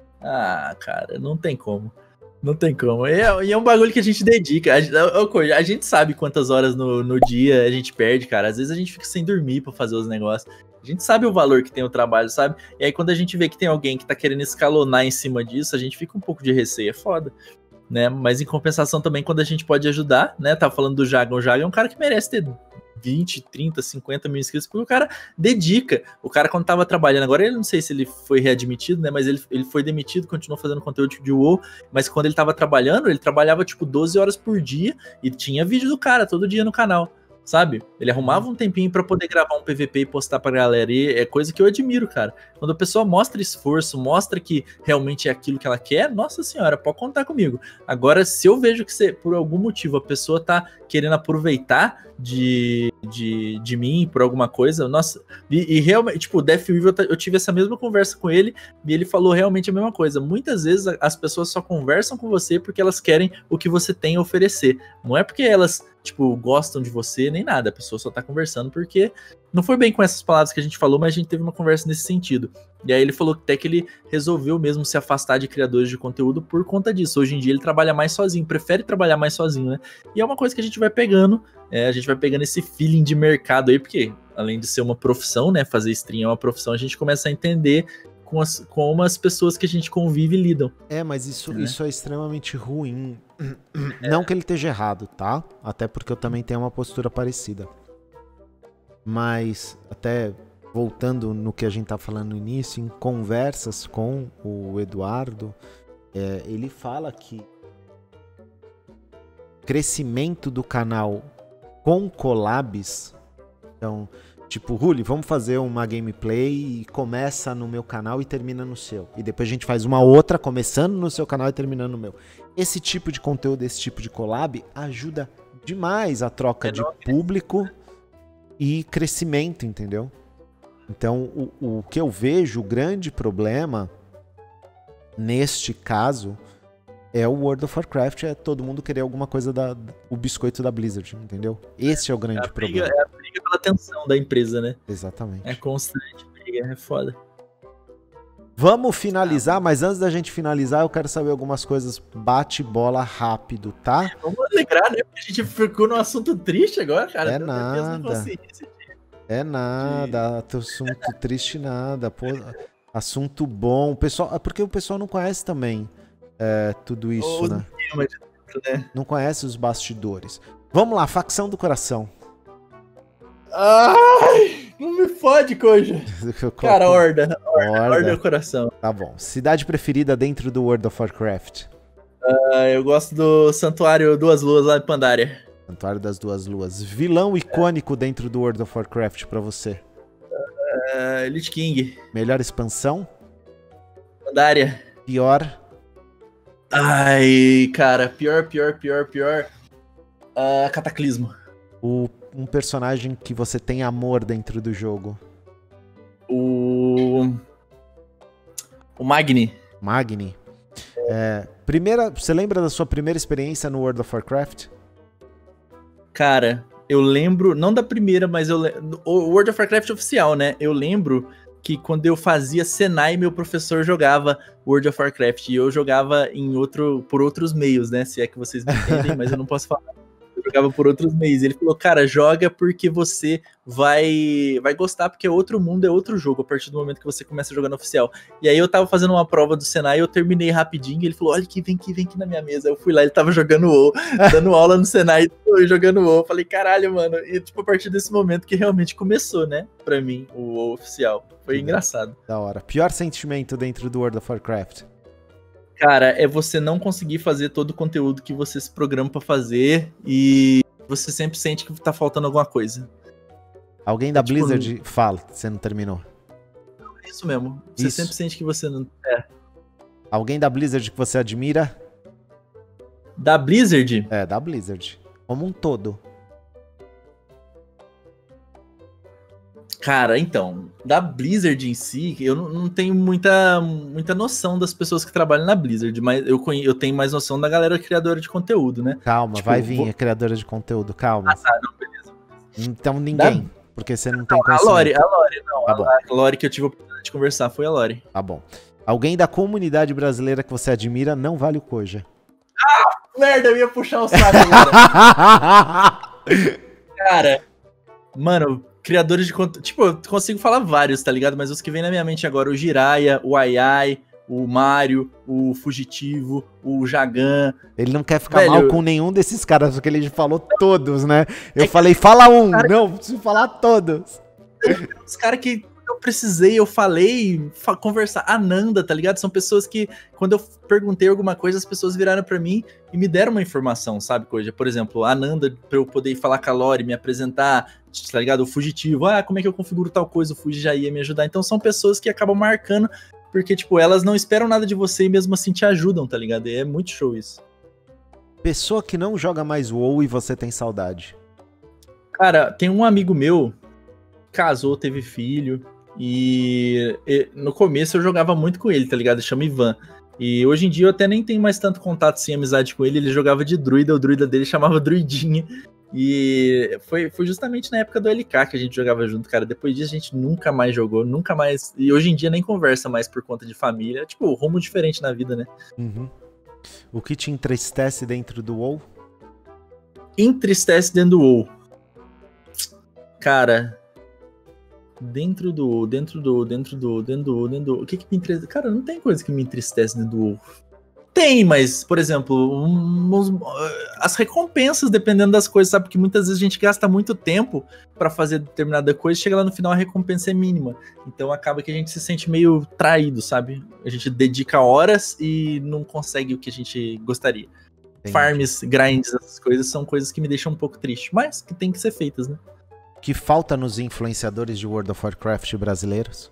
Ah, cara, não tem como. Não tem como. E é, e é um bagulho que a gente dedica. A, a, a gente sabe quantas horas no, no dia a gente perde, cara. Às vezes a gente fica sem dormir pra fazer os negócios. A gente sabe o valor que tem o trabalho, sabe? E aí quando a gente vê que tem alguém que tá querendo escalonar em cima disso, a gente fica um pouco de receio. É foda, né? Mas em compensação também, quando a gente pode ajudar, né? Tava falando do Jaga. O Jaga é um cara que merece ter vinte, trinta, cinquenta mil inscritos, porque o cara dedica. O cara, quando tava trabalhando, agora ele não sei se ele foi readmitido, né? Mas ele, ele foi demitido, continuou fazendo conteúdo de WoW. Mas quando ele tava trabalhando, ele trabalhava tipo doze horas por dia e tinha vídeo do cara todo dia no canal, sabe? Ele arrumava um tempinho pra poder gravar um P V P e postar pra galera. E é coisa que eu admiro, cara. Quando a pessoa mostra esforço, mostra que realmente é aquilo que ela quer, nossa senhora, pode contar comigo. Agora, se eu vejo que você, por algum motivo a pessoa tá querendo aproveitar de, de, de mim por alguma coisa, nossa, e, e realmente, tipo, o Death Weaver, eu, eu tive essa mesma conversa com ele e ele falou realmente a mesma coisa. Muitas vezes as pessoas só conversam com você porque elas querem o que você tem a oferecer. Não é porque elas, tipo, gostam de você nem nada, a pessoa só tá conversando porque não foi bem com essas palavras que a gente falou, mas a gente teve uma conversa nesse sentido. E aí ele falou até que ele resolveu mesmo se afastar de criadores de conteúdo por conta disso. Hoje em dia ele trabalha mais sozinho, prefere trabalhar mais sozinho, né? E é uma coisa que a gente vai pegando, é, a gente vai pegando esse feeling de mercado aí, porque além de ser uma profissão, né, fazer stream é uma profissão, a gente começa a entender com as, como as pessoas que a gente convive lidam.
É, mas isso é, isso é extremamente ruim. É. Não que ele esteja errado, tá? Até porque eu também tenho uma postura parecida. Mas, até voltando no que a gente tá falando no início, em conversas com o Eduardo, é, ele fala que crescimento do canal com collabs, então, tipo, Ruli, vamos fazer uma gameplay e começa no meu canal e termina no seu. E depois a gente faz uma outra começando no seu canal e terminando no meu. Esse tipo de conteúdo, esse tipo de collab ajuda demais a troca de público e crescimento, entendeu? Então, o, o que eu vejo, o grande problema neste caso é o World of Warcraft, é todo mundo querer alguma coisa da o biscoito da Blizzard, entendeu? Esse é, é o grande é
briga,
problema.
É a briga pela atenção da empresa, né?
Exatamente.
É constante briga, é foda.
Vamos finalizar, mas antes da gente finalizar, eu quero saber algumas coisas bate-bola rápido, tá?
Vamos alegrar, né? Porque a gente ficou num assunto triste agora, cara.
É nada. É nada, de... assunto triste nada. Pô, assunto bom. O pessoal, porque o pessoal não conhece também é, tudo isso, oh, né? né? Não conhece os bastidores. Vamos lá, facção do coração.
Ai, não me fode, Coja. Cara, horda. Horda, horda. Horda é o coração.
Tá bom. Cidade preferida dentro do World of Warcraft?
Uh, eu gosto do Santuário Duas Luas lá de Pandaria.
Santuário das Duas Luas. Vilão icônico é. dentro do World of Warcraft pra você?
Uh, Lich King.
Melhor expansão?
Pandaria.
Pior?
Ai, cara. Pior, pior, pior, pior. Uh, Cataclismo.
O Um personagem que você tem amor dentro do jogo?
O... O Magni.
Magni. É, primeira, você lembra da sua primeira experiência no World of Warcraft?
Cara, eu lembro, não da primeira, mas eu lembro, o World of Warcraft oficial, né? Eu lembro que quando eu fazia Senai, meu professor jogava World of Warcraft e eu jogava em outro, por outros meios, né? Se é que vocês me entendem, mas eu não posso falar. Eu jogava por outros meios. Ele falou, cara, joga porque você vai vai gostar, porque é outro mundo, é outro jogo, a partir do momento que você começa a jogar no oficial. E aí eu tava fazendo uma prova do Senai, eu terminei rapidinho, e ele falou, olha aqui, vem aqui, vem aqui na minha mesa. Eu fui lá, ele tava jogando WoW, dando aula no Senai, e jogando WoW. Eu falei, caralho, mano. E tipo, a partir desse momento que realmente começou, né, pra mim, o WoW oficial. Foi engraçado.
Da hora. Pior sentimento dentro do World of Warcraft?
Cara, é você não conseguir fazer todo o conteúdo que você se programa pra fazer e você sempre sente que tá faltando alguma coisa.
Alguém da
é, tipo,
Blizzard fala, você não terminou.
É isso mesmo. Você
isso.
sempre sente que você não... É.
Alguém da Blizzard que você admira?
Da Blizzard?
É, da Blizzard. Como um todo.
Cara, então, da Blizzard em si, eu não, não tenho muita, muita noção das pessoas que trabalham na Blizzard, mas eu, conhe, eu tenho mais noção da galera criadora de conteúdo, né?
Calma,
tipo,
vai vir
vou...
a criadora de conteúdo, calma.
Ah, tá, não, beleza.
Então ninguém, da... porque você não tem
não,
conhecimento.
A Lore, a Lore, não.
Tá
a,
bom.
a Lore que eu tive a oportunidade de conversar foi a Lore.
Tá bom. Alguém da comunidade brasileira que você admira não vale o Koja.
Ah, merda, eu ia puxar o saco agora. Cara, mano... Criadores de conteúdo. Tipo, eu consigo falar vários, tá ligado? Mas os que vem na minha mente agora, o Jiraiya, o Ai Ai, o Mario, o Fugitivo, o Jagan.
Ele não quer ficar
Velho,
mal com nenhum desses caras, porque ele falou todos, né? Eu é falei, fala um. Cara... Não, preciso falar todos.
Os caras que eu precisei, eu falei, fa conversar. A Nanda, tá ligado? São pessoas que, quando eu perguntei alguma coisa, as pessoas viraram pra mim e me deram uma informação, sabe, coisa? Por exemplo, a Nanda, pra eu poder falar com a Lore, me apresentar, tá ligado? O Fugitivo, ah, como é que eu configuro tal coisa? O Fuji já ia me ajudar. Então são pessoas que acabam marcando, porque, tipo, elas não esperam nada de você e mesmo assim te ajudam, tá ligado? E é muito show isso.
Pessoa que não joga mais WoW e você tem saudade.
Cara, tem um amigo meu, casou, teve filho, e, e no começo eu jogava muito com ele, tá ligado? Chama Ivan. E hoje em dia eu até nem tenho mais tanto contato, sem amizade com ele, ele jogava de druida, o druida dele chamava Druidinha. E foi, foi justamente na época do L K que a gente jogava junto, cara. Depois disso a gente nunca mais jogou, nunca mais... E hoje em dia nem conversa mais por conta de família. Tipo, rumo diferente na vida, né?
Uhum. O que te entristece dentro do WoW?
Entristece dentro do WoW. Cara... Dentro do... Dentro do... Dentro do... Dentro do... Dentro do... O que que me entristece? Cara, não tem coisa que me entristece dentro do WoW. Tem, mas, por exemplo, um, as recompensas, dependendo das coisas, sabe? Porque muitas vezes a gente gasta muito tempo pra fazer determinada coisa e chega lá no final a recompensa é mínima. Então acaba que a gente se sente meio traído, sabe? A gente dedica horas e não consegue o que a gente gostaria. Entendi. Farms, grinds, essas coisas são coisas que me deixam um pouco triste, mas que tem que ser feitas, né?
Que falta nos influenciadores de World of Warcraft brasileiros?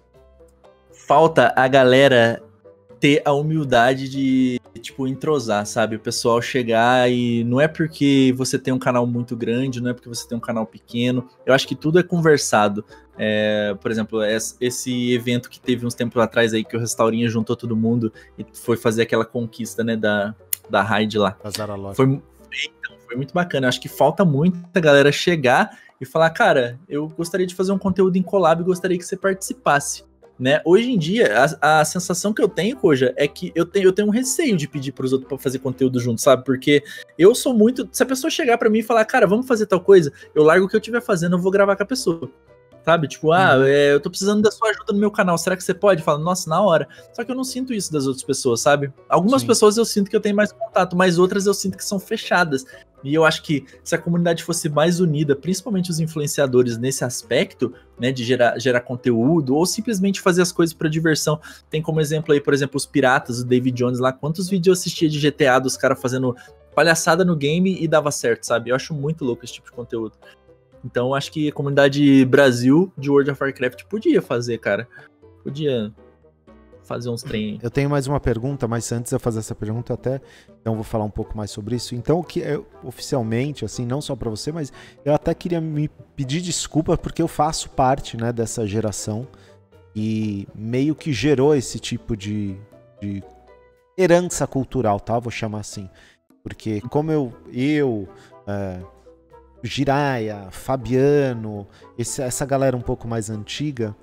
Falta a galera ter a humildade de, tipo, entrosar, sabe? O pessoal chegar e não é porque você tem um canal muito grande, não é porque você tem um canal pequeno. Eu acho que tudo é conversado. É, por exemplo, esse evento que teve uns tempos atrás aí, que o Restaurinha juntou todo mundo e foi fazer aquela conquista, né, da, da raid lá. Foi, então, foi muito bacana. Eu acho que falta muito a galera chegar e falar, cara, eu gostaria de fazer um conteúdo em collab e gostaria que você participasse. Né? Hoje em dia, a, a sensação que eu tenho, Koja, é que eu tenho, eu tenho um receio de pedir pros outros pra fazer conteúdo junto, sabe? Porque eu sou muito... Se a pessoa chegar pra mim e falar, cara, vamos fazer tal coisa, eu largo o que eu estiver fazendo, eu vou gravar com a pessoa. Sabe? Tipo, ah,
uhum.
é, eu tô precisando da sua ajuda no meu canal, será que você pode? Fala, nossa, na hora. Só que eu não sinto isso das outras pessoas, sabe? Algumas Sim. pessoas eu sinto que eu tenho mais contato, mas outras eu sinto que são fechadas. E eu acho que se a comunidade fosse mais unida, principalmente os influenciadores nesse aspecto, né, de gerar, gerar conteúdo, ou simplesmente fazer as coisas para diversão. Tem como exemplo aí, por exemplo, os piratas, o David Jones lá, quantos vídeos eu assistia de G T A dos caras fazendo palhaçada no game e dava certo, sabe? Eu acho muito louco esse tipo de conteúdo. Então acho que a comunidade Brasil de World of Warcraft podia fazer, cara. Podia fazer uns trem.
Eu tenho mais uma pergunta, mas antes de eu fazer essa pergunta até, então vou falar um pouco mais sobre isso. Então, o que é oficialmente, assim, não só para você, mas eu até queria me pedir desculpa porque eu faço parte, né, dessa geração e meio que gerou esse tipo de, de herança cultural, tá? Vou chamar assim. Porque como eu, eu é, Jiraiya, Fabiano, esse, essa galera um pouco mais antiga,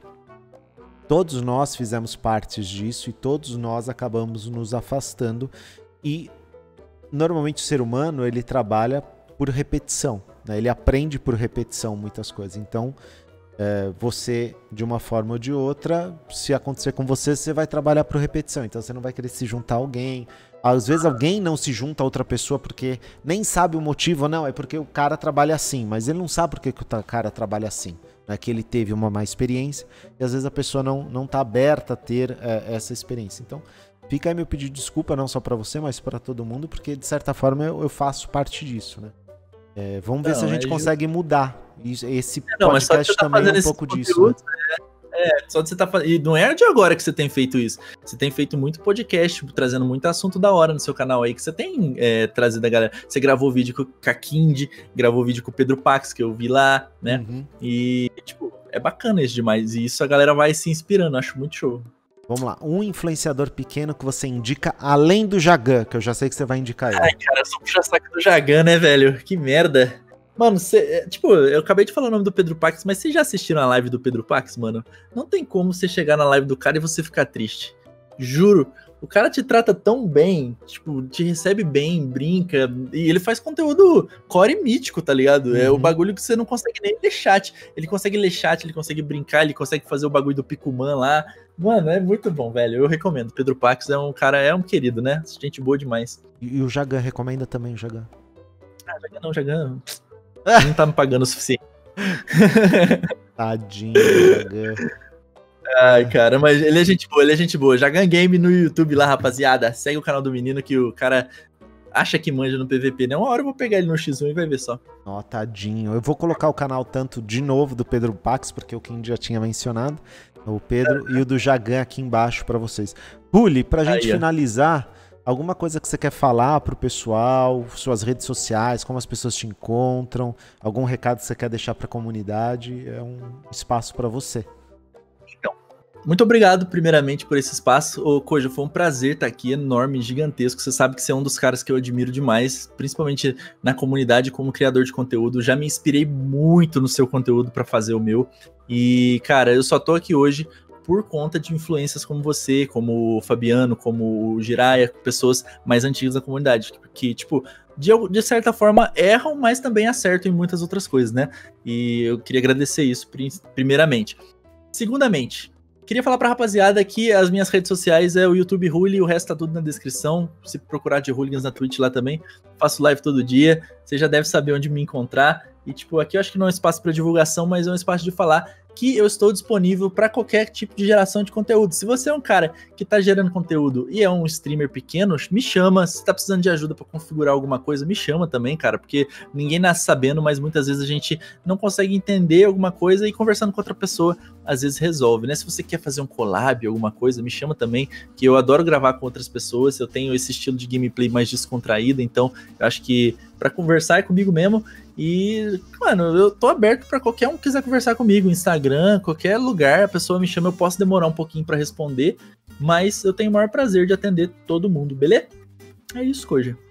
todos nós fizemos parte disso e todos nós acabamos nos afastando e normalmente o ser humano ele trabalha por repetição, né? Ele aprende por repetição muitas coisas, então é, você de uma forma ou de outra, se acontecer com você, você vai trabalhar por repetição, então você não vai querer se juntar a alguém, às vezes alguém não se junta a outra pessoa porque nem sabe o motivo, não, é porque o cara trabalha assim, mas ele não sabe porque que o cara trabalha assim. Que ele teve uma má experiência e às vezes a pessoa não, não tá aberta a ter é, essa experiência. Então, fica aí meu pedido de desculpa, não só para você, mas para todo mundo, porque de certa forma eu, eu faço parte disso, né? É, vamos ver não, se a gente é consegue just... mudar. Isso, esse
não,
podcast
tá
também é um pouco disso. Né?
É, só de você tá fazendo. E não é de agora que você tem feito isso. Você tem feito muito podcast, trazendo muito assunto da hora no seu canal aí, que você tem é, trazido a galera. Você gravou vídeo com a Kind, gravou vídeo com o Pedro Pax, que eu vi lá, né? Uhum. E, tipo, é bacana isso demais. E isso a galera vai se inspirando, acho muito show.
Vamos lá, um influenciador pequeno que você indica além do Jagan, que eu já sei que você vai indicar ele.
Ai, cara, eu sou puxa-saco do Jagan, né, velho? Que merda. Mano, cê, tipo, eu acabei de falar o nome do Pedro Pax, mas vocês já assistiram a live do Pedro Pax, mano? Não tem como você chegar na live do cara e você ficar triste. Juro. O cara te trata tão bem, tipo, te recebe bem, brinca, e ele faz conteúdo core mítico, tá ligado? Uhum. É o bagulho que você não consegue nem ler chat. Ele consegue ler chat, ele consegue brincar, ele consegue fazer o bagulho do Picuman lá. Mano, é muito bom, velho. Eu recomendo. Pedro Pax é um cara, é um querido, né? Gente boa demais.
E, e o Jagan, recomenda também o Jagan?
Ah, Jagan não, Jagan não tá me pagando o suficiente.
Tadinho, Jagan.
Ai, cara, mas ele é gente boa, ele é gente boa. Jagan Game no YouTube lá, rapaziada. Segue o canal do menino que o cara acha que manja no P V P, né? Uma hora eu vou pegar ele no X um e vai ver só.
Ó, tadinho. Eu vou colocar o canal tanto de novo do Pedro Pax, porque o Kim já tinha mencionado, o Pedro, é. E o do Jagan aqui embaixo pra vocês. Ruli, pra gente Aí, finalizar, alguma coisa que você quer falar pro pessoal, suas redes sociais, como as pessoas te encontram, algum recado que você quer deixar pra comunidade, é um espaço pra você.
Muito obrigado, primeiramente, por esse espaço. Ô, Kojo, foi um prazer estar aqui, enorme, gigantesco. Você sabe que você é um dos caras que eu admiro demais, principalmente na comunidade como criador de conteúdo. Já me inspirei muito no seu conteúdo para fazer o meu. E, cara, eu só tô aqui hoje por conta de influências como você, como o Fabiano, como o Jiraya, pessoas mais antigas da comunidade, que, tipo, de, de certa forma erram, mas também acertam em muitas outras coisas, né? E eu queria agradecer isso, primeiramente. Segundamente, queria falar pra rapaziada que as minhas redes sociais é o YouTube Ruli, e o resto tá tudo na descrição. Se procurar de Hooligans na Twitch lá também, faço live todo dia. Você já deve saber onde me encontrar. E, tipo, aqui eu acho que não é um espaço para divulgação, mas é um espaço de falar que eu estou disponível para qualquer tipo de geração de conteúdo. Se você é um cara que tá gerando conteúdo e é um streamer pequeno, me chama. Se tá precisando de ajuda para configurar alguma coisa, me chama também, cara, porque ninguém nasce sabendo, mas muitas vezes a gente não consegue entender alguma coisa e conversando com outra pessoa, às vezes resolve, né? Se você quer fazer um collab, alguma coisa, me chama também, que eu adoro gravar com outras pessoas, eu tenho esse estilo de gameplay mais descontraído, então eu acho que para conversar é comigo mesmo. E, mano, eu tô aberto pra qualquer um que quiser conversar comigo, Instagram, qualquer lugar, a pessoa me chama, eu posso demorar um pouquinho pra responder, mas eu tenho o maior prazer de atender todo mundo, beleza? É isso, Koja.